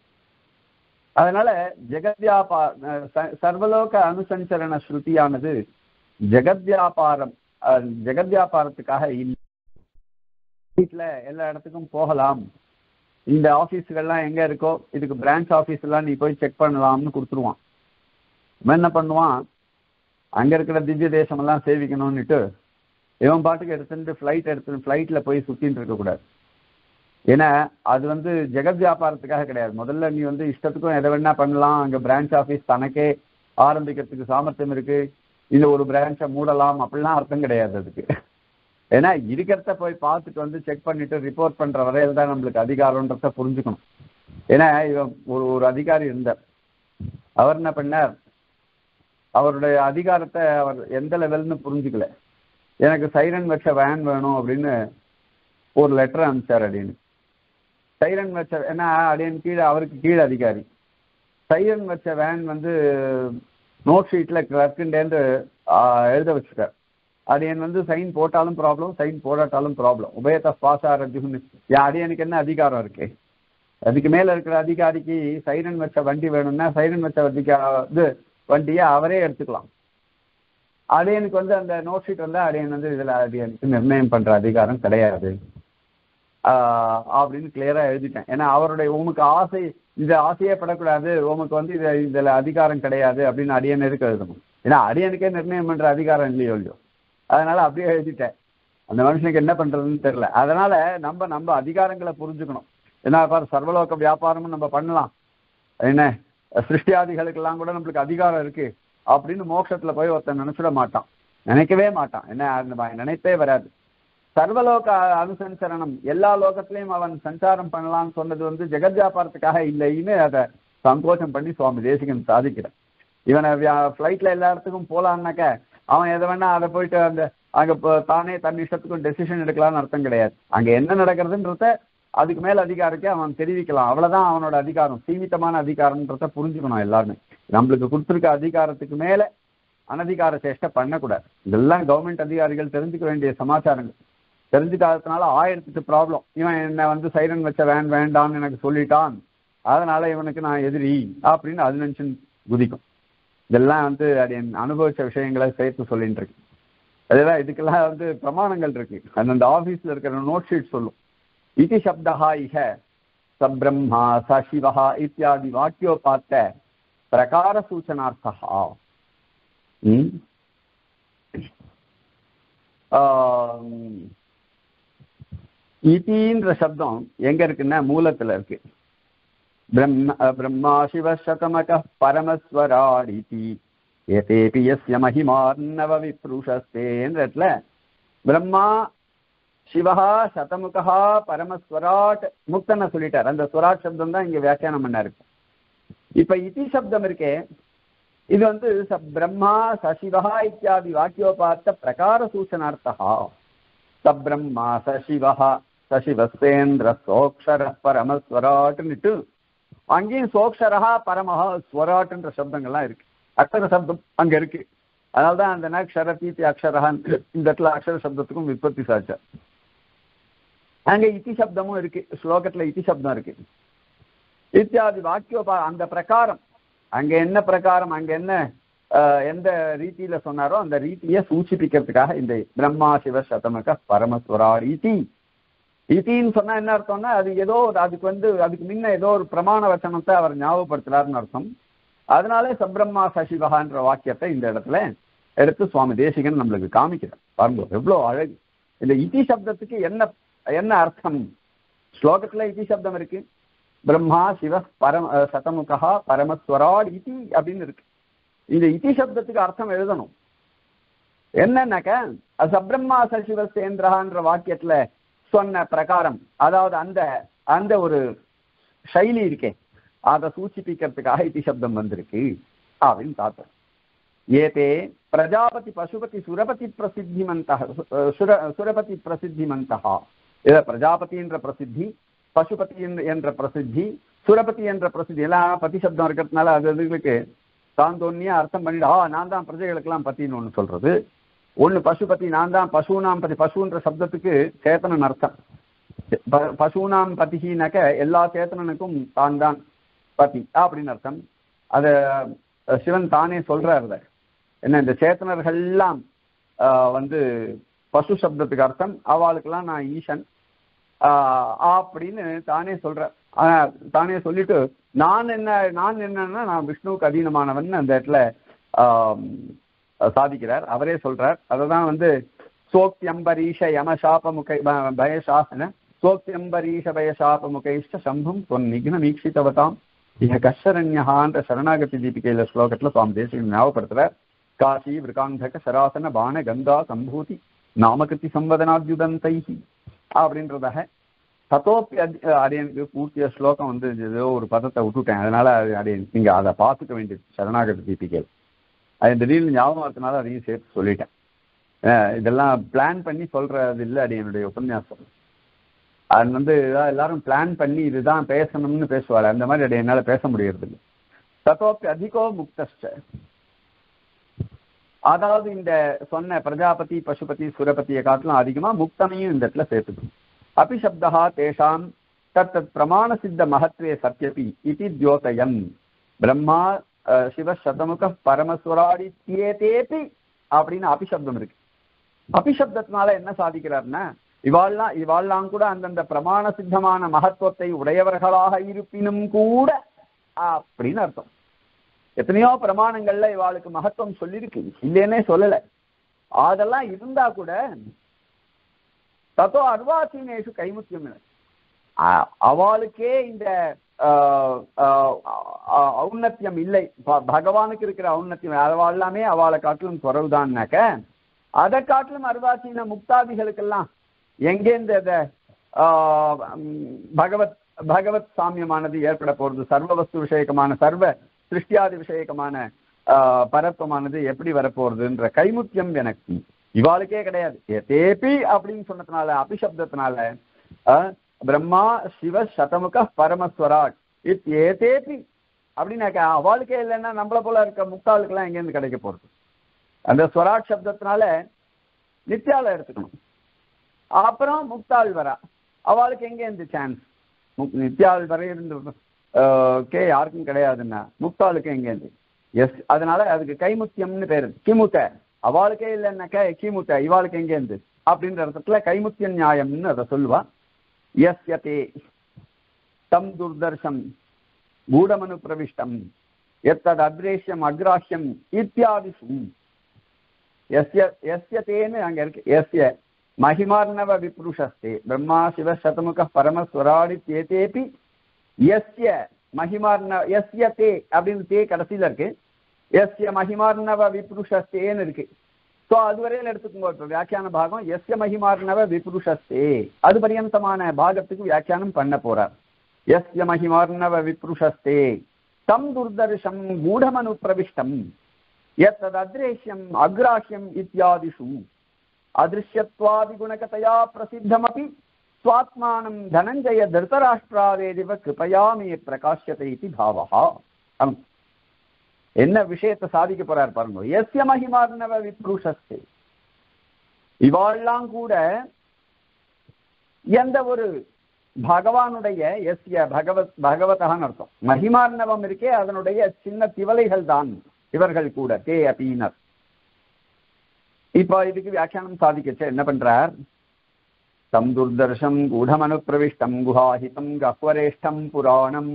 அதனால ஜெகத் வியாபா சர்வலோக அனுசஞ்சரண ஸ்ருதியானது ஜெகத் வியாபாரம் ஜெகத் வியாபாரத்துக்காக இல்லை. வீட்டுல எல்லா இடத்துக்கும் போகலாம், இந்த ஆபீஸ்கள்லாம் எங்க இருக்கோ இதுக்கு பிரான்ச் ஆபீஸ் எல்லாம் நீ போய் செக் பண்ணலாம்னு கொடுத்துருவான். என்ன பண்ணுவான், அங்க இருக்கிற திவ்ய தேசம் எல்லாம் சேவிக்கணும்னுட்டு இவன் பாட்டுக்கு எடுத்துட்டு ஃப்ளைட் எடுத்து ஃப்ளைட்ல போய் சுத்தின்னு இருக்கக்கூடாது. ஏன்னா அது வந்து ஜெகத் வியாபாரத்துக்காக கிடையாது. முதல்ல நீ வந்து இஷ்டத்துக்கும் எதை வேணா பண்ணலாம். அங்க பிரான்ச் ஆஃபீஸ் தனக்கே ஆரம்பிக்கிறதுக்கு சாமர்த்தியம் இருக்கு, இல்ல ஒரு பிரான்ச்சை மூடலாம் அப்படிலாம் அர்த்தம் கிடையாது அதுக்கு. ஏன்னா இருக்கிறத போய் பார்த்துட்டு வந்து செக் பண்ணிட்டு ரிப்போர்ட் பண்ற வரையில் தான் நம்மளுக்கு அதிகாரம்ன்றத புரிஞ்சுக்கணும். ஏன்னா இவன் ஒரு ஒரு அதிகாரி இருந்தார். அவர் என்ன பண்ணார், அவருடைய அதிகாரத்தை அவர் எந்த லெவல்னு புரிஞ்சுக்கல. எனக்கு சைரன் வச்ச வேன் வேணும் அப்படின்னு ஒரு லெட்டர் அனுப்பிச்சார் அப்படின்னு. சைரன் வச்ச ஏன்னா அப்படின்னு கீழே அவருக்கு கீழே அதிகாரி. சைரன் வச்ச வேன் வந்து நோட் ஷீட்ல கிளர்க்குண்டேந்து எழுத வச்சுட்டார். அடியன் வந்து சைன் போட்டாலும் ப்ராப்ளம், சைன் போடாட்டாலும் ப்ராப்ளம். உபயத்தை பாஸ் ஆகிறதுன்னு அடியனுக்கு என்ன அதிகாரம் இருக்கு? அதுக்கு மேல இருக்கிற அதிகாரிக்கு சைரன் வச்ச வண்டி வேணும்னா சைரன் வச்ச வண்டிக்கு இது வண்டியை அவரே எடுத்துக்கலாம். அடியனுக்கு வந்து அந்த நோட் ஷீட் வந்து அடியன் வந்து இதுல அடியனுக்கு நிர்ணயம் பண்ற அதிகாரம் கிடையாது ஆஹ் அப்படின்னு கிளியரா எழுதிட்டேன். ஏன்னா அவருடைய உமக்கு ஆசை இந்த ஆசையே படக்கூடாது, உமக்கு வந்து இது இதுல அதிகாரம் கிடையாது அப்படின்னு அடியன் எதுக்கு எழுதணும்? ஏன்னா அடியனுக்கே நிர்ணயம் பண்ற அதிகாரம் இல்லையோ இல்லையோ. அதனால அப்படியே எழுதிட்டேன். அந்த மனுஷனுக்கு என்ன பண்றதுன்னு தெரியல. அதனால நம்ம நம்ம அதிகாரங்களை புரிஞ்சுக்கணும். ஏன்னா பாரு சர்வலோக வியாபாரமும் நம்ம பண்ணலாம், என்ன சிருஷ்டியாதிகளுக்கெல்லாம் கூட நம்மளுக்கு அதிகாரம் இருக்கு அப்படின்னு மோட்சத்துல போய் ஒருத்தன் நினைச்சிட மாட்டான், நினைக்கவே மாட்டான். என்ன அந்த நினைப்பே வராது. சர்வலோக அனுசஞ்சரணம் எல்லா லோகத்திலையும் அவன் சஞ்சாரம் பண்ணலாம்னு சொன்னது வந்து ஜெகத் வியாபாரத்துக்காக இல்லைன்னு அதை சங்கோச்சம் பண்ணி சுவாமி தேசிகன் சாதிக்கிறான். இவனை ஃப்ளைட்ல எல்லா இடத்துக்கும் போலான்னாக்க அவன் எதை வேணா அதை போயிட்டு அந்த அங்க தானே தன் இஷ்டத்துக்கும் டெசிஷன் எடுக்கலாம்னு அர்த்தம் கிடையாது. அங்க என்ன நடக்கிறதுன்றத அதுக்கு மேல அதிகாரிக்கு அவன் தெரிவிக்கலாம். அவ்வளவுதான் அவனோட அதிகாரம், சீமித்தமான அதிகாரம்ன்றத புரிஞ்சுக்கணும் எல்லாருமே. நம்மளுக்கு கொடுத்துருக்க அதிகாரத்துக்கு மேல அனதிகார சேஷ்டை பண்ணக்கூடாது. இதெல்லாம் கவர்மெண்ட் அதிகாரிகள் தெரிஞ்சுக்க வேண்டிய சமாச்சாரங்கள். தெரிஞ்சுக்காததுனால ஆயிரத்துக்கு ப்ராப்ளம். இவன் என்ன வந்து சைரன் வச்ச வேன் வேண்டான்னு எனக்கு சொல்லிட்டான், அதனால இவனுக்கு நான் எதிரி அப்படின்னு அது நினைச்சு குதிக்கும். இதெல்லாம் வந்து அது என் அனுபவிச்ச விஷயங்களை சேர்த்து சொல்லிட்டு இருக்கு. அதெல்லாம் இதுக்கெல்லாம் வந்து பிரமாணங்கள் இருக்கு. அந்த ஆபீஸ்ல இருக்கிற நோட் ஷீட் சொல்லும். இதி சப்தஹா இஹ சப்ரம்மா சசிவஹா இத்தியாதி வாக்கியோபாத்த பிரகார சூச்சனார்த்தஹா. இதின்ற சப்தம் எங்க இருக்குன்னா மூலத்துல இருக்கு. பிரம்ம பிரம்மா சிவ சதமக பரமஸ்வராடிதி ஏதேபி யஸ்ய மஹிமார்ணவ விப்ருஷஸ்தேன்றதுல பிரம்மா சிவஹா சதமுகா பரமஸ்வராட் முக்தனை சொல்லிட்டார். அந்த ஸ்வராட் சப்தம் தான் இங்க வியாக்கியானம் பண்ணா இருக்கு. இப்ப இதி சப்தம் இருக்கே, இது வந்து பிரம்மா சசிவஹா இத்தியாதி வாக்கியோபாத்த பிரகார சூச்சனார்த்தா. சப்ரம்மா சசிவஹா சசிவஸ்தேந்திர சோக்ஷர பரமஸ்வராட்னுட்டு அங்கேயும் சோக்ஷரஹா பரமஹா ஸ்வராட்ன்ற சப்தங்கள்லாம் இருக்கு. அக்ஷர சப்தம் அங்க இருக்கு. அதனால்தான் அந்த அக்ஷர தீத்தி அக்ஷரஹான் இந்த இடத்துல அக்ஷர சப்தத்துக்கும் விற்பத்தி சாச்சா. அங்க இத்தி சப்தமும் இருக்கு, ஸ்லோகத்துல இத்தி சப்தம் இருக்கு. இத்தியாதி வாக்கியோபா அந்த பிரகாரம் அங்க என்ன பிரகாரம் அங்க என்ன எந்த ரீதியில சொன்னாரோ அந்த ரீதியை சூச்சிப்பிக்கிறதுக்காக இந்த பிரம்மா சிவ சதமக பரமஸ்வராட் இதி. இத்தின்னு சொன்னா என்ன அர்த்தம்னா அது ஏதோ அதுக்கு வந்து அதுக்கு முன்ன ஏதோ ஒரு பிரமாண வச்சனத்தை அவர் ஞாபகப்படுத்துறாருன்னு அர்த்தம். அதனாலே சப்ரம்மா சசிவகான்ற வாக்கியத்தை இந்த இடத்துல எடுத்து சுவாமி தேசிகன் நம்மளுக்கு காமிக்கிறார். பாருங்க எவ்வளவு அழகு. இந்த இதி சப்தத்துக்கு என்ன என்ன அர்த்தம்? ஸ்லோகத்துல இதி சப்தம் இருக்கு. பிரம்மா சிவ பரம சதமுகா பரமஸ்வராட் இதி அப்படின்னு இருக்கு. இந்த இதி சப்தத்துக்கு அர்த்தம் எழுதணும். என்னன்னாக்க சப்ரம்மா சசிவசேந்திரஹான்ற வாக்கியத்துல சொன்ன பிரகாரம், அதாவது அந்த அந்த ஒரு சைலி இருக்கே அதை சூச்சிப்பிக்கிறதுக்காக இதி சப்தம் வந்திருக்கு அப்படின்னு தாத்தர். ஏதே பிரஜாபதி பசுபதி சுரபதி பிரசித்திமந்தா சுர சுரபதி பிரசித்திமந்தா. இத பிரஜாபதி என்ற பிரசித்தி, பசுபதி என்ற பிரசித்தி, சுரபதி என்ற பிரசித்தி எல்லாம் பதி சப்தம் இருக்கிறதுனால அது அதுகளுக்கு தாந்தோன்னியா அர்த்தம் பண்ணிட்டு ஆ நான் தான் பிரஜைகளுக்கெல்லாம் பத்தின்னு ஒண்ணு சொல்றது. ஒண்ணு பசுபதி நான் தான் பசுனாம் பதி. பசுன்ற சப்தத்துக்கு சேத்தனன் அர்த்தம். பசுனாம் பதினாக்க எல்லா சேத்தனனுக்கும் தான் தான் பதி அப்படின்னு அர்த்தம். அத சிவன் தானே சொல்றாரு. என்ன இந்த சேத்தனர்கள்லாம் வந்து பசு சப்தத்துக்கு அர்த்தம், அவளுக்கெல்லாம் நான் ஈசன் அப்படின்னு தானே சொல்ற. தானே சொல்லிட்டு நான் என்ன நான் என்னன்னா நான் விஷ்ணுவுக்கு அதீனமானவன் அந்த இடத்துல சாதிக்கிறார். அவரே சொல்றார். அததான் வந்து சோக்தியம்பரீஷ யமசாப முகை பயசாசன சோக்தியம்பரீஷ பயசாப முகைஷ்ட சம்பும் தொன்னிக்ன மீட்சித்தவதாம் இக கஷரண்யஹான்ற சரணாகதி தீபிகையில ஸ்லோகத்துல சுவாமி தேசிகன் ஞாபகப்படுத்துறார். காசி விருகாந்தக சராசன பான கங்கா சம்பூதி நாமகிருத்தி சம்பதனாத்யுதந்தைஹி அப்படின்றதாக தத்தோப்பி அடியனுக்கு பூர்த்திய ஸ்லோகம் வந்து ஏதோ ஒரு பதத்தை விட்டுட்டேன். அதனால அடியன் நீங்க அதை பார்த்துக்க வேண்டியது சரணாகதி தீபிகை. அது திடீர்னு ஞாபகத்தினால அதையும் சேர்த்து சொல்லிட்டேன். இதெல்லாம் பிளான் பண்ணி சொல்றது இல்லை அடியனுடைய உபன்யாசம். அது வந்து எல்லாரும் பிளான் பண்ணி இதுதான் பேசணும்னு பேசுவாள். அந்த மாதிரி அடி என்னால பேச முடியறது இல்லை. தத்தோப்பி அதிகோ முக்தஸ்ட, அதாவது இந்த சொன்ன பிரஜாபதி பசுபதி சுரபதியை காட்டிலும் அதிகமா முக்தனையும் இந்த இடத்துல சேர்த்துக்கணும். அபிசப்தா தேஷாம் தத் தத் பிரமாண சித்த மகத்வே சத்யபி இதி தியோதயம் பிரம்மா சிவ சதமுக பரமஸ்வராடித்யேதேபி அப்படின்னு அபிசப்தம் இருக்கு. அபிசப்தத்தினால என்ன சாதிக்கிறார்னா, இவாள்லாம் இவாள்லாம் கூட அந்தந்த பிரமாண சித்தமான மகத்துவத்தை உடையவர்களாக இருப்பினும் கூட அப்படின்னு அர்த்தம். எத்தனையோ பிரமாணங்கள்ல இவாளுக்கு மகத்துவம் சொல்லியிருக்கு, இல்லைன்னே சொல்லல. அதெல்லாம் இருந்தா கூட தத்தோ அர்வாசீனேஷு கைமுத்தியம், அவளுக்கே இந்த ஔன்னத்தியம் இல்லை. பகவானுக்கு இருக்கிற ஔன்னத்தியம் அவள் எல்லாமே அவளை காட்டிலும் குறவுதான்னாக்க, அதை காட்டிலும் அர்வாசீன முக்தாதிகளுக்கெல்லாம் எங்கேருந்து அதை பகவத் பகவத் சாமியமானது ஏற்பட போறது, சர்வ வஸ்து விஷயக்கமான சர்வ சிருஷ்டியாதி விஷயக்கமான பரத்துவமானது எப்படி வரப்போறதுன்ற கைமுத்தியம் எனக்கு இவாளுக்கே கிடையாது. ஏதேபி அப்படின்னு சொன்னதுனால அபிசப்தத்தினால பிரம்மா சிவ சதமுக பரமஸ்வராட் இத் ஏதேபி அப்படின்னாக்க அவளுக்கே இல்லைன்னா நம்மளை போல இருக்க முக்தாளுக்கெல்லாம் எங்கேருந்து கிடைக்க போறது. அந்த ஸ்வராட் சப்தத்தினால நித்யால எடுத்துக்கணும். அப்புறம் முக்தாள் வரா, அவளுக்கு எங்கே இருந்து சான்ஸ்? நித்யாள் வரை இருந்து கே யாருக்கும் கிடையாதுன்னா முக்தாளுக்கு எங்கேருந்து? எஸ், அதனால அதுக்கு கைமுத்தியம்னு பேரு. கிமுத்த அவளுக்கே இல்லைன்னாக்க கிமுத்த இவாளுக்கு எங்கேருந்து அப்படின்ற அர்த்தத்துல கைமுத்திய நியாயம்னு அதை சொல்லுவா. எஸ் யதே தம் துர்தர்ஷம் கூடமனு பிரவிஷ்டம் எத்தது அத்ரேஷ்யம் அக்ராஹ்யம் இத்தியாதிஷு எஸ்ய எஸ்யதேன்னு அங்க இருக்கு. எஸ்ய மகிமார்ணவ விப்ருஷஸ்தே பிரம்மா சிவ சதமுக பரமஸ்வராடித்யேதேபி எஸ்ய மகிமார்ண எஸ்ய தே அப்படின்னு தே கடைசியில இருக்கு. எஸ்ய மகிமார்ணவ விப்ருஷஸ்தேன்னு இருக்கு. ஸோ அதுவரையில் எடுத்துக்கோங்க. இப்போ வியாக்கியான பாகம் எஸ்ய மகிமார்ணவ விப்ருஷஸ்தே, அது பரியந்தமான பாகத்துக்கு வியாக்கியானம் பண்ண போறார். எஸ்ய மகிமார்ணவ விப்ருஷஸ்தே தம் துர்தர்ஷம் கூடமனு பிரவிஷ்டம் எத்தது அத்ரேஷ்யம் அக்ராஹ்யம் இத்தியாதிஷு அதிருஷ்யத்வாதிகுணகதையா பிரசித்தமபி ஸ்வாத்மானம் தனஞ்சய திருதராஷ்டிராவேதிவ கிருபயாமே பிரகாஷ்யத்தை இதி பாவஹா. என்ன விஷயத்தை சாதிக்க போறார் பாருங்க. எஸ்ய மகிமார்ணவ விப்ருஷஸ்தே, இவாள்லாம் கூட எந்த ஒரு பகவானுடைய எஸ்ய பகவத் பகவதான் அர்த்தம். மகிமார்ணவம் இருக்கே அதனுடைய சின்ன திவலைகள் தான் இவர்கள் கூட. தே அபீனர். இப்ப இதுக்கு வியாக்கியானம் சாதிக்கச்ச என்ன பண்றார்? தம் துர்தர்ஷம் கூடமனு பிரவிஷ்டம் குஹாஹிதம் கஹ்வரேஷ்டம் புராணம்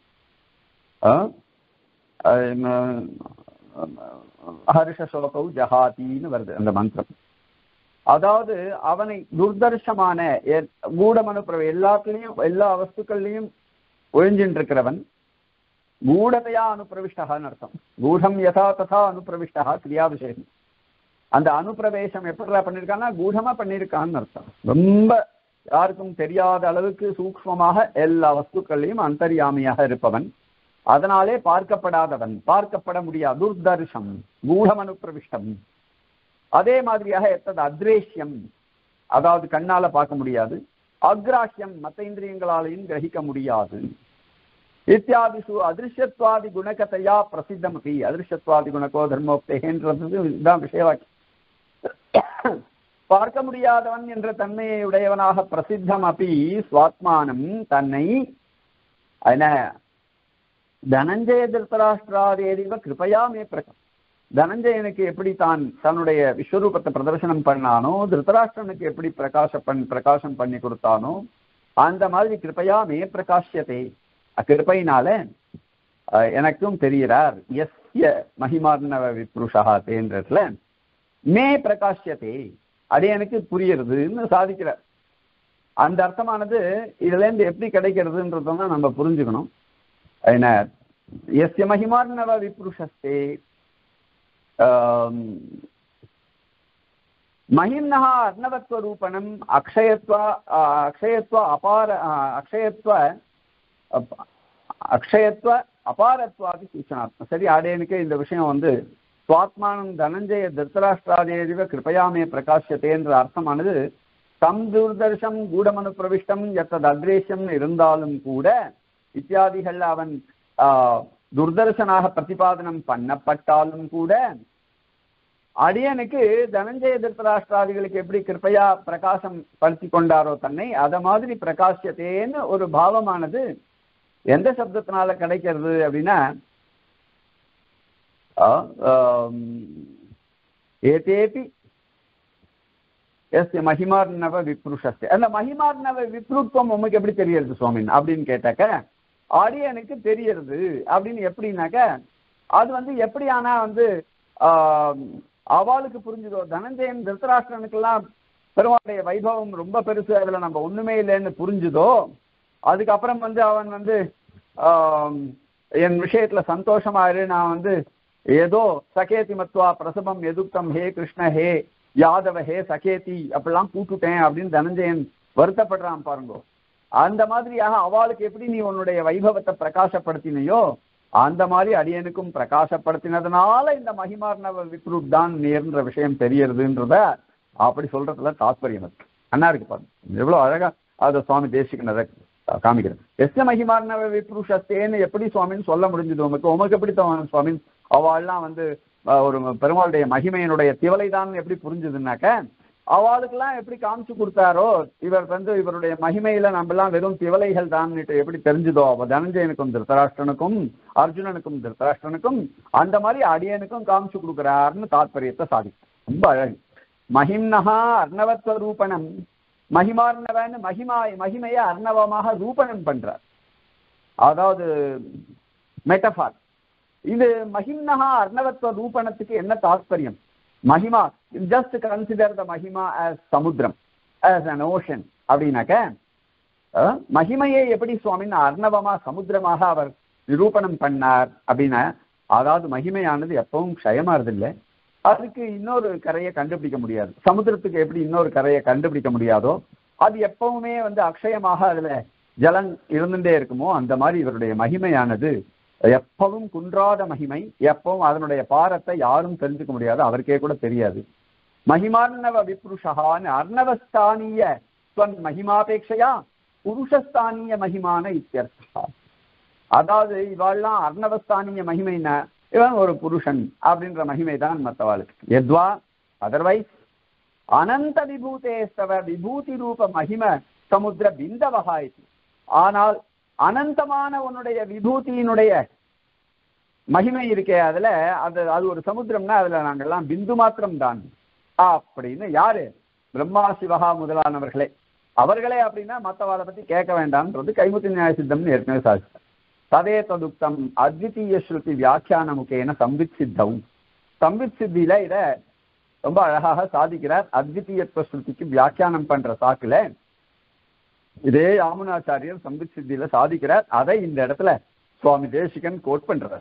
ஹர்ஷசோகௌ ஜஹாத்தின்னு வருது அந்த மந்திரம். அதாவது அவனை துர்தர்ஷமான கூடமனு பிரவி எல்லாத்துலயும் எல்லா வஸ்துக்கள்லையும் ஒழிஞ்சின்னு இருக்கிறவன் கூடதையா அனுப்பிரவிஷ்டான்னு அர்த்தம். கூடம் யதா ததா அனுப்பிரவிஷ்டா கிரியா விஷயம். அந்த அனுப்பிரவேசம் எப்படி பண்ணிருக்கான்னா கூடமா பண்ணிருக்கான்னு அர்த்தம். ரொம்ப யாருக்கும் தெரியாத அளவுக்கு சூக்ஷ்மமாக எல்லா வஸ்துக்கள்லையும் அந்தர்யாமியாக இருப்பவன், அதனாலே பார்க்கப்படாதவன், பார்க்கப்பட முடியாது. துர்தர்ஷம் கூடம் அனுப்பிரவிஷ்டம். அதே மாதிரியாக எத்தது அத்ரேஷ்யம், அதாவது கண்ணால பார்க்க முடியாது. அக்ராஹ்யம் மற்ற இந்திரியங்களாலையும் கிரகிக்க முடியாது. இத்தியாதிசு அதிருஷ்யத்வாதி குணகதையா பிரசித்தம் அப்படி. அதிருஷ்யத்வாதி குணக்கோ தர்மோக்தேன்றது இதுதான் விஷயவாக்கி. பார்க்க முடியாதவன் என்ற தன்மையை உடையவனாக பிரசித்தம் அப்படி சுவாத்மானம் தன்னை என்ன தனஞ்சய திருதராஷ்டிராதேதிவ கிருபையாமே பிரகம். தனஞ்சயனுக்கு எப்படி தான் தன்னுடைய விஸ்வரூபத்தை பிரதர்சனம் பண்ணானோ, திருதராஷ்டிரனுக்கு எப்படி பிரகாச பண் பிரகாசம் பண்ணி கொடுத்தானோ, அந்த மாதிரி கிருபையாமே பிரகாஷ்யத்தை கிருபையினால எனக்கும் தெரிகிறார். எஸ் எஸ்ய மகிமார்ணவ விப்ருஷா தேன்றதுல மே பிரகாஷ்யதே அடியனுக்கு புரியுறதுன்னு சாதிக்கிறார். அந்த அர்த்தமானது இதுல இருந்து எப்படி கிடைக்கிறதுன்றதான் நம்ம புரிஞ்சுக்கணும். என்ன எஸ்ய மகிமார்ணவ விப்ருஷஸ்தே மகிம்னா அர்ணவத்வரூபணம் அக்ஷயத்வ அக்ஷயத்வ அபார அக்ஷயத்வ அக்ஷயத்வ அபாரத்வாதி சூச்சனாத்ம. சரி, ஆடையனுக்கு இந்த விஷயம் வந்து சுவாத்மானம் தனஞ்சய திருத்தராஷ்டிராதேவ கிருபயாமே பிரகாசியத்தேன்ற அர்த்தமானது தம் தூர்தர்ஷம் கூடமனு பிரவிஷ்டம் எத்தது அக்ரேஷம் இருந்தாலும் கூட இத்தியாதிகள் அவன் ஆஹ் துர்தர்ஷனாக பிரதிபாதனம் பண்ணப்பட்டாலும் கூட அடியனுக்கு தனஞ்சய திருத்தராஷ்டிராதிகளுக்கு எப்படி கிருப்பையா பிரகாசம் படுத்தி கொண்டாரோ தன்னை அத மாதிரி பிரகாசியத்தேன்னு ஒரு பாவமானது எந்த சப்தத்தினால கிடைக்கிறது அப்படின்னா ஏதேபி எஸ் மகிமார்ணவ விப்ருஷஸ்தே. அந்த மகிமார்ணவ விப்ருத்வம் உங்களுக்கு எப்படி தெரியறது சுவாமின் அப்படின்னு கேட்டாக்க அடியனுக்கு தெரியறது அப்படின்னு எப்படின்னாக்க அது வந்து எப்படி ஆனா வந்து ஆஹ் அவளுக்கு புரிஞ்சுதோ. தனஞ்சயன் திருத்தராஷ்டிரனுக்கெல்லாம் பெருமாளுடைய வைபவம் ரொம்ப பெருசு, அதுல நம்ம ஒண்ணுமே இல்லைன்னு புரிஞ்சுதோ அதுக்கப்புறம் வந்து அவன் வந்து ஆஹ் என் விஷயத்துல சந்தோஷமாயிரு, நான் வந்து ஏதோ சகேதி மத்வா பிரசவம் எதுக்தம் ஹே கிருஷ்ண ஹே யாதவ ஹே சகேதி அப்படிலாம் கூட்டுட்டேன் அப்படின்னு தனஞ்சயன் வருத்தப்படுறான் பாருங்க. அந்த மாதிரியாக அவளுக்கு எப்படி நீ உன்னுடைய வைபவத்தை பிரகாசப்படுத்தினையோ அந்த மாதிரி அடியனுக்கும் பிரகாசப்படுத்தினதுனால இந்த மகிமார்ணவ விப்ருட் தான் நேர்ன்ற விஷயம் தெரியறதுன்றத அப்படி சொல்றதுல தாத்பரியம் இருக்கு. அண்ணா இருக்கு பாருங்க, எவ்வளவு அழகா அதை சுவாமி தேசிகனதை காமிக்கிறேன். எஸ்ய மகிமார்ணவ விப்ருஷத்தேன்னு எப்படி சுவாமின்னு சொல்ல முடிஞ்சது உங்களுக்கு? உமக்கு எப்படி சுவாமி அவள்லாம் வந்து ஒரு பெருமாளுடைய மகிமையினுடைய திவலை தான் எப்படி புரிஞ்சுதுன்னாக்க அவளுக்கெல்லாம் எப்படி காமிச்சு கொடுத்தாரோ இவர் வந்து இவருடைய மகிமையில நம்ம எல்லாம் வெறும் திவலைகள் தான் எப்படி தெரிஞ்சுதோ அவ தனஞ்சயனுக்கும் திருத்தராஷ்டிரனுக்கும் அர்ஜுனனுக்கும் திருத்தராஷ்டிரனுக்கும் அந்த மாதிரி அடியனுக்கும் காமிச்சு கொடுக்குறாருன்னு தாத்பரியத்தை சாதிக்கும். ரொம்ப அழகு. மகிம்னஹா அர்ணவத்வ ரூபணம் மகிமார்ணவன்னு மகிமா மகிமையை அர்ணவமாக ரூபணம் பண்றார். அதாவது மெட்டபார். இது மகிம்னஹா அர்ணவத்வ ரூபணத்துக்கு என்ன தாத்பரியம்? மகிமா ஜஸ்ட் கன்சிடர் த மகிமா as Samudram, as an ocean அப்படின்னாக்க மகிமையை எப்படி சுவாமின்னு அர்ணவமா சமுத்திரமாக அவர் நிரூபணம் பண்ணார் அப்படின்னா அதாவது மகிமையானது எப்பவும் க்ஷயமாறது இல்லை, அதுக்கு இன்னொரு கரையை கண்டுபிடிக்க முடியாது. சமுத்திரத்துக்கு எப்படி இன்னொரு கரையை கண்டுபிடிக்க முடியாதோ அது எப்பவுமே வந்து அக்ஷயமாக அதுல ஜலம் இருந்துட்டே இருக்குமோ அந்த மாதிரி இவருடைய மகிமையானது எப்பவும் குன்றாத மகிமை, எப்பவும் அதனுடைய பாரத்தை யாரும் தெரிஞ்சுக்க முடியாது, அவருக்கே கூட தெரியாது. மகிமார்ணவ விப்ருஷான்னு அர்ணவஸ்தானிய ஸ்வன் மகிமாபேட்சையா புருஷஸ்தானிய மகிமான இத்தியர்த்தா. அதாவது இவாள்லாம் அர்ணவஸ்தானிய மகிமைன்னா இவன் ஒரு புருஷன் அப்படின்ற மகிமை தான் மற்றவாளுக்கு. எத்வா அதர்வைஸ் அனந்த விபூதேஸ்தவ விபூதி ரூப மகிம சமுத்திர பிந்தவகா. ஆனால் அனந்தமான உன்னுடைய விபூதியினுடைய மகிமை இருக்கே அதுல அது அது ஒரு சமுத்திரம்னா அதுல நாங்கெல்லாம் பிந்து மாத்திரம் தான் அப்படின்னு யாரு? பிரம்மா சிவகா முதலானவர்களே. அவர்களே அப்படின்னா மற்றவாளை பத்தி கேட்க வேண்டாம்ன்றது கைமுத்தி நியாய சித்தம்னு ஏற்கனவே சாதிச்சார். ததே ததுக்தம் அத்விதீய ஸ்ருதி வியாக்கியான முகேன சம்வித் சித்தம். சம்வித் சித்தியில இத ரொம்ப அழகாக சாதிக்கிறார். அத்விதீயத்துவ ஸ்ருதிக்கு வியாக்கியானம் பண்ற சாக்குல இதே யாமுனாச்சாரியர் சம்வித் சித்தியில சாதிக்கிறார். அதை இந்த இடத்துல சுவாமி தேசிகன் கோட் பண்றார்.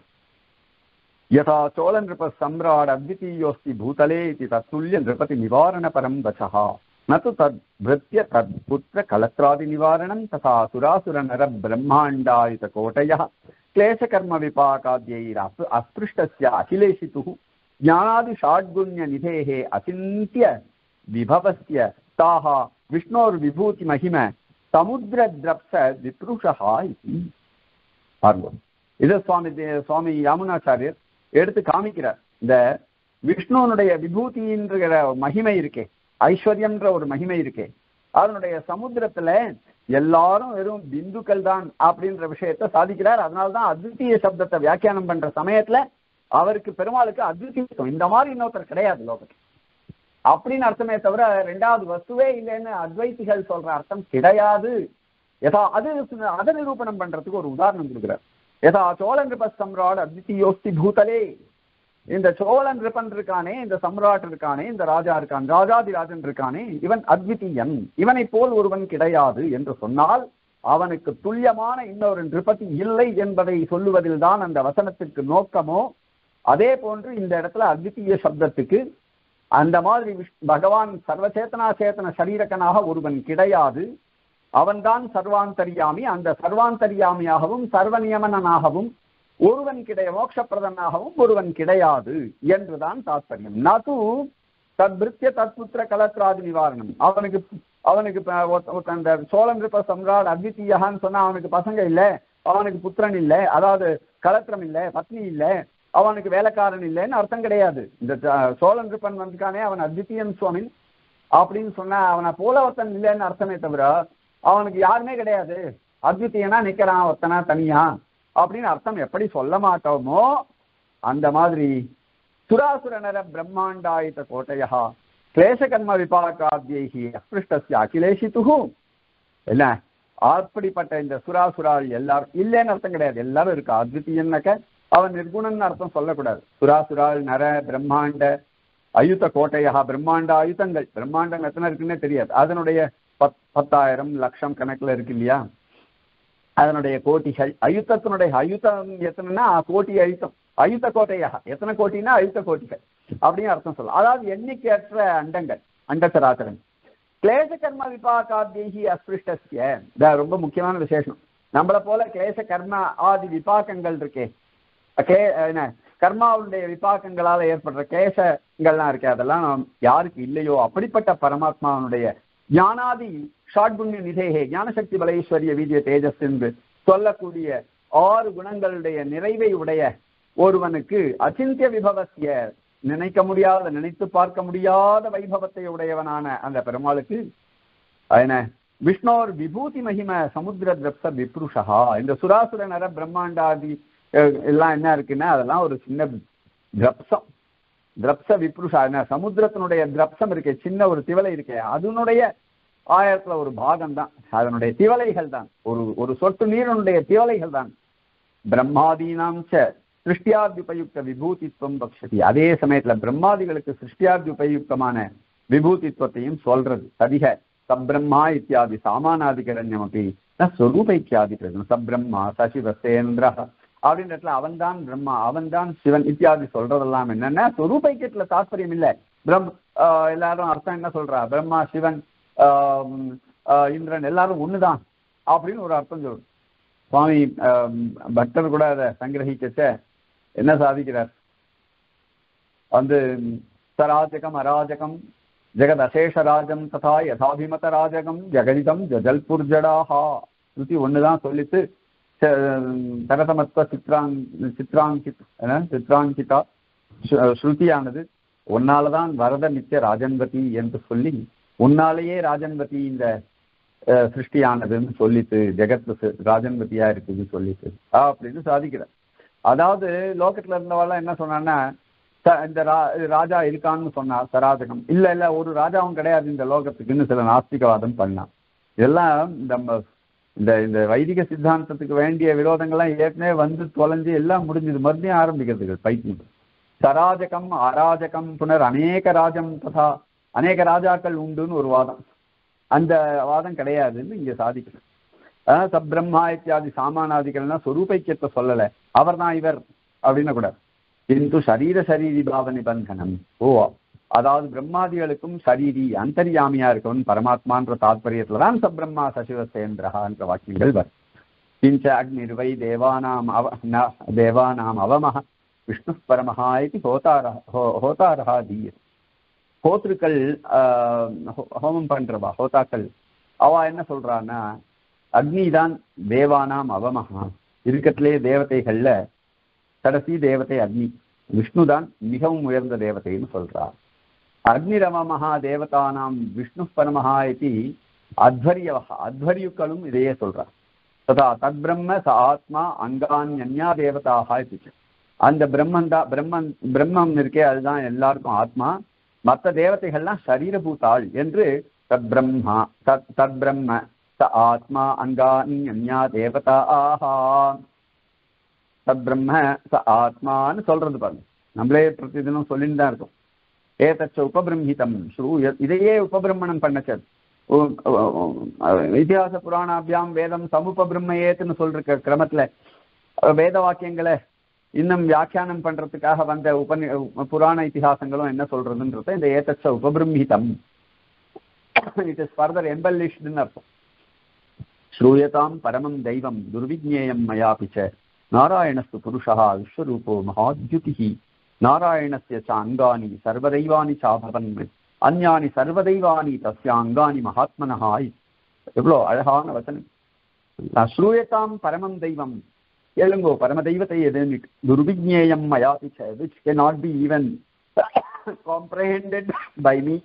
யதா சோழ நிருப சம்ராட் அத்விதீயோஸ்தி பூதலே இது தத்துல்ய நிருபதி நிவாரண பரம் வசஹா நது தத் விருத்திய தத் புத்திர கலத்ராதி நிவாரணம் ததா சுராசுர நர பிரம்மாண்டாயுத கோட்டய கிளேச கர்ம விபாகாத்யைர் அஸ்பிருஷ்டஸ்ய அகிலேஷிது ஞானாதி ஷாட்குண்ய நிதேஹே அசிந்திய விபவஸ்ய தாஹா விஷ்ணோர் விபூதி மகிம சமுத்திர திரப்ச விப்ருஷஹா. இதை சுவாமி சுவாமி யாமுனாச்சாரியர் எடுத்து காமிக்கிறார். இந்த விஷ்ணுனுடைய விபூதின்ற மகிமை இருக்கே, ஐஸ்வர்யம்ன்ற ஒரு மகிமை இருக்கே, அதனுடைய சமுத்திரத்துல எல்லாரும் வெறும் பிந்துக்கள் தான் அப்படின்ற விஷயத்த சாதிக்கிறார். அதனால்தான் அத்விதீய சப்தத்தை வியாக்கியானம் பண்ற சமயத்துல அவருக்கு பெருமாளுக்கு அத்விதீயம் இந்த மாதிரி இன்னொருத்தர் கிடையாது லோகத்துக்கு அப்படின்னு அர்த்தமே தவிர ரெண்டாவது வஸ்துவே இல்லைன்னு அத்வைத்திகள் சொல்ற அர்த்தம் கிடையாது. யதா அது அதை நிரூபணம் பண்றதுக்கு ஒரு உதாரணம் கொடுக்குறார். யதா சோழ நிருப சம்ராட் அத்விதீயோஸ்தி பூதலே. இந்த சோழ நிருபன் இருக்கானே, இந்த சம்ராட் இருக்கானே, இந்த ராஜா இருக்கான், ராஜாதிராஜன் இருக்கானே, இவன் அத்விதீயன், இவனை போல் ஒருவன் கிடையாது என்று சொன்னால் அவனுக்கு துல்லியமான இன்னொரு நிருபதி இல்லை என்பதை சொல்லுவதில் தான் அந்த வசனத்திற்கு நோக்கமோ. அதே போன்று இந்த இடத்துல அத்விதீய சப்தத்துக்கு அந்த மாதிரி பகவான் சர்வசேதனா சேத்தன சரீரக்கனாக ஒருவன் கிடையாது, அவன்தான் சர்வாந்தரியாமி. அந்த சர்வாந்தரியாமியாகவும் சர்வநியமனாகவும் ஒருவன் கிடை மோட்சப்பிரதனாகவும் ஒருவன் கிடையாது என்றுதான் தாத்பரியம். நது தத்பிருத்திய தத்புத்திர கலத்ராதி நிவாரணம். அவனுக்கு அவனுக்கு அந்த சோழன் இருப்ப சம்ராட் அத்விதீயான்னு சொன்னா அவனுக்கு பசங்க இல்லை, அவனுக்கு புத்திரன் இல்லை, அதாவது கலத்திரம் இல்லை, பத்னி இல்லை, அவனுக்கு வேலைக்காரன் இல்லைன்னு அர்த்தம் கிடையாது. இந்த சோழன் இருப்பன் வந்துக்கானே அவன் அத்விதீயன் சுவாமி அப்படின்னு சொன்னா அவனை போல ஒருத்தன் இல்லைன்னு அர்த்தமே தவிர அவனுக்கு யாருமே கிடையாது, அத்விதீயனா நிக்கிறான் ஒருத்தனா தனியா அப்படின்னு அர்த்தம் எப்படி சொல்ல மாட்டோமோ அந்த மாதிரி சுராசுர நர பிரம்மாண்டாயித கோட்டையா கிளேசகர்ம விபாகாத்யைஹி அஸ்பிருஷ்டஸ்ய அகிலேஷிதுஹு. என்ன அப்படிப்பட்ட இந்த சுராசுரால் எல்லாரும் இல்லைன்னு அர்த்தம் கிடையாது, எல்லாரும் இருக்கா. அத்விதீயன்னாக்க அவன் நிர்குணன் அர்த்தம் சொல்லக்கூடாது. சுராசுரால் நர பிரம்மாண்ட அயுத கோட்டையா, பிரம்மாண்ட ஆயுதங்கள், பிரம்மாண்டம் எத்தனை இருக்குன்னே தெரியாது, அதனுடைய பத் பத்தாயிரம் லட்சம் கணக்குல இருக்கு இல்லையா, அதனுடைய கோட்டிகள். அயுத்தத்தினுடைய அயுத்தம் எத்தனைன்னா கோட்டி அயுத்தம், அயுத்த கோட்டையாக எத்தனை கோட்டினா அயுத்த கோட்டிகள் அப்படின்னு அர்த்தம் சொல்லலாம். அதாவது எண்ணிக்கையற்ற அண்டங்கள், அண்டச்சராச்சரன். கிளேச கர்ம விபாகாத்யைஹி அஸ்பிருஷ்டஸ்ய, ரொம்ப முக்கியமான விசேஷம். நம்மளை போல கிளேச கர்ம ஆதி விபாக்கங்கள் இருக்கே, கே என்ன கர்மாவுடைய விபாக்கங்களால ஏற்படுற கிளேசங்கள்லாம் இருக்கே, அதெல்லாம் யாருக்கு இல்லையோ அப்படிப்பட்ட பரமாத்மாவனுடைய ஞானாதி ஷாட்புண்ணிய நிதேகே ஞானசக்தி பலேஸ்வரிய வீரிய தேஜஸ் என்று சொல்லக்கூடிய ஆறு குணங்களுடைய நிறைவை உடைய ஒருவனுக்கு அச்சிந்திய விபவசிய நினைக்க முடியாத, நினைத்து பார்க்க முடியாத வைபவத்தை உடையவனான அந்த பெருமாளுக்கு என்ன விஷ்ணோர் விபூதி மகிம சமுத்திர திரப்ச விப்ருஷா. இந்த சுராசுர நர பிரம்மாண்டாதி எல்லாம் என்ன இருக்குன்னா அதெல்லாம் ஒரு சின்ன திரப்சம், திரப்ச விப்ருஷா. என்ன சமுத்திரத்தினுடைய திரப்சம் இருக்கே, சின்ன ஒரு திவலை இருக்கே, அதனுடைய ஆயிரத்துல ஒரு பாகம் தான், அதனுடைய திவலைகள் தான், ஒரு ஒரு சொட்டு நீரனுடைய திவலைகள் தான். பிரம்மாதீனாம் சிருஷ்டியாத்யுபயுக்த விபூதித்வம் பக்ஷதி. அதே சமயத்துல பிரம்மாதிகளுக்கு சிருஷ்டியாத்யுபயுக்தமான விபூதித்வத்தையும் சொல்றது. சதிக சப்ரம்மா இத்தியாதி சாமானாதிகரண்யம் அப்படி ஸ்வரூபைக்கியாதி பிரதம். சப்ரம்மா சசிவசேந்திர அப்படின்றதுல அவன் தான் பிரம்மா, அவன் தான் சிவன் இத்தியாதி சொல்றதெல்லாம் என்னன்னா ஸ்வரூபைக்கியத்துல தாற்பயம் இல்லை. பிரம் எல்லாரும் அர்த்தம் என்ன சொல்றா, பிரம்மா சிவன் இந்திரன் எல்லாரும் ஒண்ணுதான் அப்படின்னு ஒரு அர்த்தம் சொல்றோம். சுவாமி பக்தர் கூட அதை சங்கிரகிச்ச என்ன சாதிக்கிறார் வந்து, சராஜகம் அராஜகம் ஜெகத் அசேஷராஜம் ததா யதாபிமத ராஜகம் ஜெகதிதம் ஜஜல்புர் ஜடாஹா. ஸ்ருதி ஒண்ணுதான் சொல்லிட்டு தரதமத்வ சித்ராங் சித்ராங்கித் சித்ராங்கிதா ஸ்ருதியானது உன்னாலதான் வரத நித்திய ராஜன்வதி என்று சொல்லி உன்னாலேயே ராஜன்வதி இந்த சிருஷ்டியானதுன்னு சொல்லிட்டு ஜெகத் ராஜன்வதியா இருக்குது சொல்லிட்டு அப்படின்னு சாதிக்கிறார். அதாவது லோகத்துல இருந்தவாள் என்ன சொன்னான்னா இந்த ராஜா இருக்கான்னு சொன்னா சராஜகம் இல்ல இல்ல ஒரு ராஜாவும் கிடையாது இந்த லோகத்துக்குன்னு சில நாஸ்திகவாதம் பண்ணான். இதெல்லாம் நம்ம இந்த இந்த வைதிக சித்தாந்தத்துக்கு வேண்டிய விரோதங்கள்லாம் ஏற்கனவே வந்து தொலைஞ்சு எல்லாம் முடிஞ்சது, மறுபடியும் ஆரம்பிக்கிறதுக்கு பைத்தியம். சராஜகம் அராஜகம் புனர் அநேக ராஜம் ததா, அநேக ராஜாக்கள் உண்டுன்னு ஒரு வாதம், அந்த வாதம் கிடையாதுன்னு இங்க சாதிக்கிறேன். ஆஹ் சப்ரம்மா இத்தியாதி சாமானாதிகள்னா சொரூபைக்கியத்தை சொல்லலை, அவர் தான் இவர் அப்படின்னு கூடாது. கிந்து சரீர சரீரி பாவ நிபந்தனம். ஓ அதாவது பிரம்மாதிகளுக்கும் சரீரி அந்தரியாமியா இருக்கவன் பரமாத்மான்ற தாத்பரியத்துலதான் சப்ரம்மா சசிவசேந்திரஹான்ற வாக்கியங்கள் வரும். கிஞ்ச அக்னிர்வை தேவானாம் அவ தேவானாம் அவமஹ விஷ்ணு பரமஹா இது ஹோதார ஹோதாரஹா தீய. ஹோத்ருக்கள் ஹோமம் பண்றவா ஹோதாக்கள் அவ என்ன சொல்றான்னா அக்னிதான் தேவானாம் அவமஹா, இருக்கத்திலே தேவதைகள்ல கடைசி தேவதை அக்னி, விஷ்ணுதான் மிகவும் உயர்ந்த தேவதைன்னு சொல்றார். அக்னிரவமஹா தேவதானாம் விஷ்ணு பரமஹா இது அத்வரியவஹா, அத்வரியுக்களும் இதையே சொல்றார். ததா தத் பிரம்ம ச ஆத்மா அங்கான்யா தேவதாக இது. அந்த பிரம்மன் தான் பிரம்மன் பிரம்மம் இருக்கே அதுதான் எல்லாருக்கும் ஆத்மா, மற்ற தேவதைகள்லாம் சரீரபூதாள் என்று தத் பிரம்மா தத் தத் பிரம்ம ச ஆத்மா அங்கான்யா தேவதா ஆஹா. தத் பிரம்ம ச ஆத்மான்னு சொல்றது பாருங்க. நம்மளே பிரதிதினம் சொல்லிட்டு தான் இருக்கோம். ஏதச்ச உபபிரம்ஹிதம் ஸ்ரூய, இதையே உபபிரம்மணம் பண்ணச்சது. இதிகாச புராணாபியாம் வேதம் சமுபபிரம்மயேத்துன்னு சொல்ற கிரமத்துல வேத வாக்கியங்களை இன்னும் வியாக்கியானம் பண்றதுக்காக வந்த உபநி புராண இத்திஹாசங்களும் என்ன சொல்றதுன்றத இந்த ஏதச்ச உபபிரம்ஹிதம், இட் இஸ் ஃபர்தர் எம்பல்லிஷ்டுன்னு அர்த்தம். ஸ்ரூயதாம் பரமம் தெய்வம் துர்விஜ்ஞேயம் மயாபிச்ச நாராயணஸ்து புருஷா விஸ்வரூபோ மகாத்யுதிஹி நாராயணஸ்ய ச அங்கானி சர்வதைவானி சாபவன் அஞ்ஞானி சர்வதைவானி தஸ்ய அங்கானி மகாத்மனஹாய். எவ்வளோ அழகான வசனம். ஸ்ரூயதாம் பரமம் தெய்வம், கேளுங்கோ பரம தெய்வத்தை எது, துர்விஜ்ஞேயம் மயாபிச்ச, which cannot be even comprehended by me.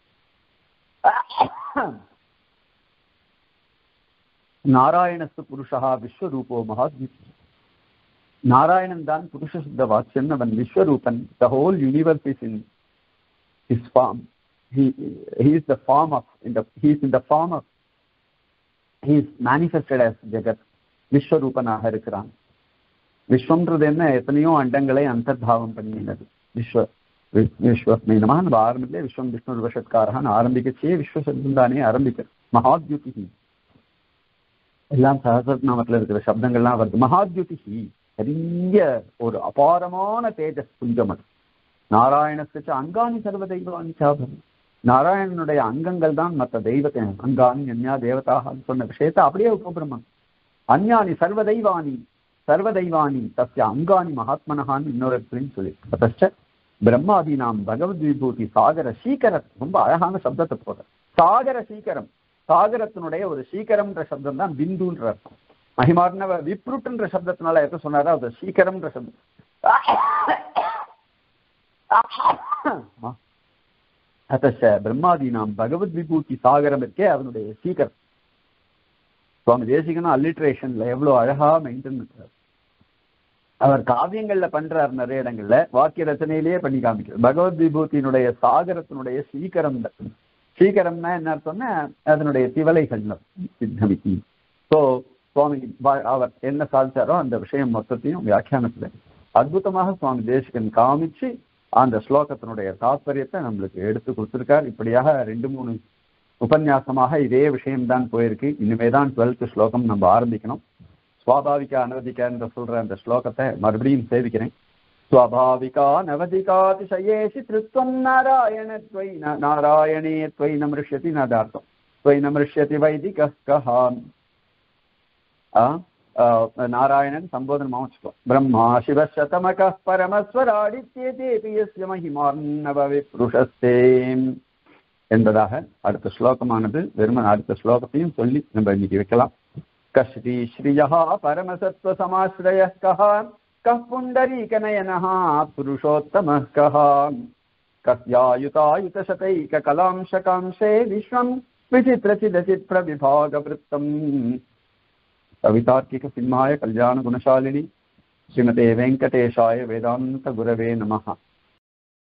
நாராயணஸ்து புருஷா விஸ்வரூபோ மகாத்யுதி. நாராயணன் தான் புருஷ சுத்த வாச்சியன், அவன் Vishwaroopan. The whole universe is in his form. He, he is the form of, in the, he is in the form of, he is manifested as ஜெகத். விஸ்வரூபனாக இருக்கிறான். விஸ்வம்ன்றது என்ன, எத்தனையோ அண்டங்களை அந்தர்பாவம் பண்ணினது. விஸ்வ விஸ்வஸ்மை நம நம்ம ஆரம்பத்திலே விஸ்வம் விஷ்ணு விவசத்காரன்னு ஆரம்பிக்கச்சே விஸ்வசப்தம் தானே ஆரம்பிக்க. மகாத்யுதி எல்லாம் சஹஸ்ரநாமத்தில் இருக்கிற சப்தங்கள்லாம் வருது. மகாத்யுதி பெரிய ஒரு அபாரமான தேஜஸ் புஞ்சம் அது. நாராயணஸ்ய அங்கானி சர்வ தெய்வானி சாபம், நாராயணனுடைய அங்கங்கள் தான் மற்ற தெய்வத்தை, அங்கானி அந்யா தேவதாக சொன்ன விஷயத்தை அப்படியே உபபிரம்மன். அஞ்ஞானி சர்வ தெய்வானி சர்வ தெய்வானி தஸ்ய அங்கானி மகாத்மனஹான்னு இன்னொரு இடத்துலையும் சொல்லி தச்ச பிரம்மாதி நாம் பகவத் விபூதி சாகர சீக்கரம். ரொம்ப அழகான சப்தத்தை போற சாகர சீக்கரம். சாகரத்தினுடைய ஒரு சீக்கரம்ன்ற சப்தம் தான் பிந்துன்ற அர்த்தம். மகிமார்ணவ விப்ருட்ன்ற சப்தத்தினால எத சொன்னாரா, அது சீக்கரம்ன்ற சப்தம். அத்தச்ச பிரம்மாதி நாம் பகவத் விபூதி சாகரம் இருக்கே, அதனுடைய சீக்கரம். சுவாமி தேசிகனும் அல்லிட்ரேஷன்ல எவ்வளவு அழகா மெயின்டைன் பண்றாரு. அவர் காவியங்கள்ல பண்றார், நிறைய இடங்கள்ல வாக்கிய ரச்சனையிலேயே பண்ணி காமிக்கிறார். பகவத் விபூத்தியினுடைய சாகரத்தினுடைய சீக்கரம். சீக்கரம்னா என்ன அர்த்தம்னா அதனுடைய திவலைகள் சித்தமிக்கி. ஸோ சுவாமி அவர் என்ன சாதிச்சாரோ அந்த விஷயம் மொத்தத்தையும் வியாக்கியானத்துல அற்புதமாக சுவாமி தேசிகன் காமிச்சு அந்த ஸ்லோகத்தினுடைய தாத்பரியத்தை நம்மளுக்கு எடுத்து கொடுத்திருக்கார். இப்படியாக ரெண்டு மூணு உபன்யாசமாக இதே விஷயம்தான் போயிருக்கு. இனிமேதான் டுவெல்த் ஸ்லோகம் நம்ம ஆரம்பிக்கணும். ஸ்வாபாவிகா அனவதிகா என்று சொல்ற அந்த ஸ்லோகத்தை மறுபடியும் சேவிக்கிறேன். ஸ்வாபாவிகா நவதிகாதிசயேஷி திருத்வம் நாராயண த்வை நாராயணே த்வை நமிருஷ்யதி நதார்த்தம் த்வை நமிருஷ்யதி வைதிக கஹாம். நாராயணன் சம்போதனமாக வச்சுக்கோ. பிரம்மா சிவசதமக பரமஸ்வராடித்யேதேபியஸ்ய மகிமார்ணவ விப்ருஷஸ்தே என்பதாக அடுத்த ஸ்லோகமானது. வெறுமன் அடுத்த ஸ்லோகத்தையும் சொல்லி நம்ம இன்னைக்கு வைக்கலாம். கஸ்ரீ ஸ்ரீயா பரமசத்வ சமாஸ்ரய கஹ கஹ் புண்டரீகநயனஹ புருஷோத்தமः கஹ கஸ்யாயுதாயுத சதைக கலாம்சகாம்சே விஸ்வம் விசித்ரசிதசித் பிரவிபாகவృத்தம். கவிதார்க்கிக சிம்மாய கல்யாண குணசாலினி ஸ்ரீமதே வெங்கடேஷாய வேதாந்த குரவே நமஹ.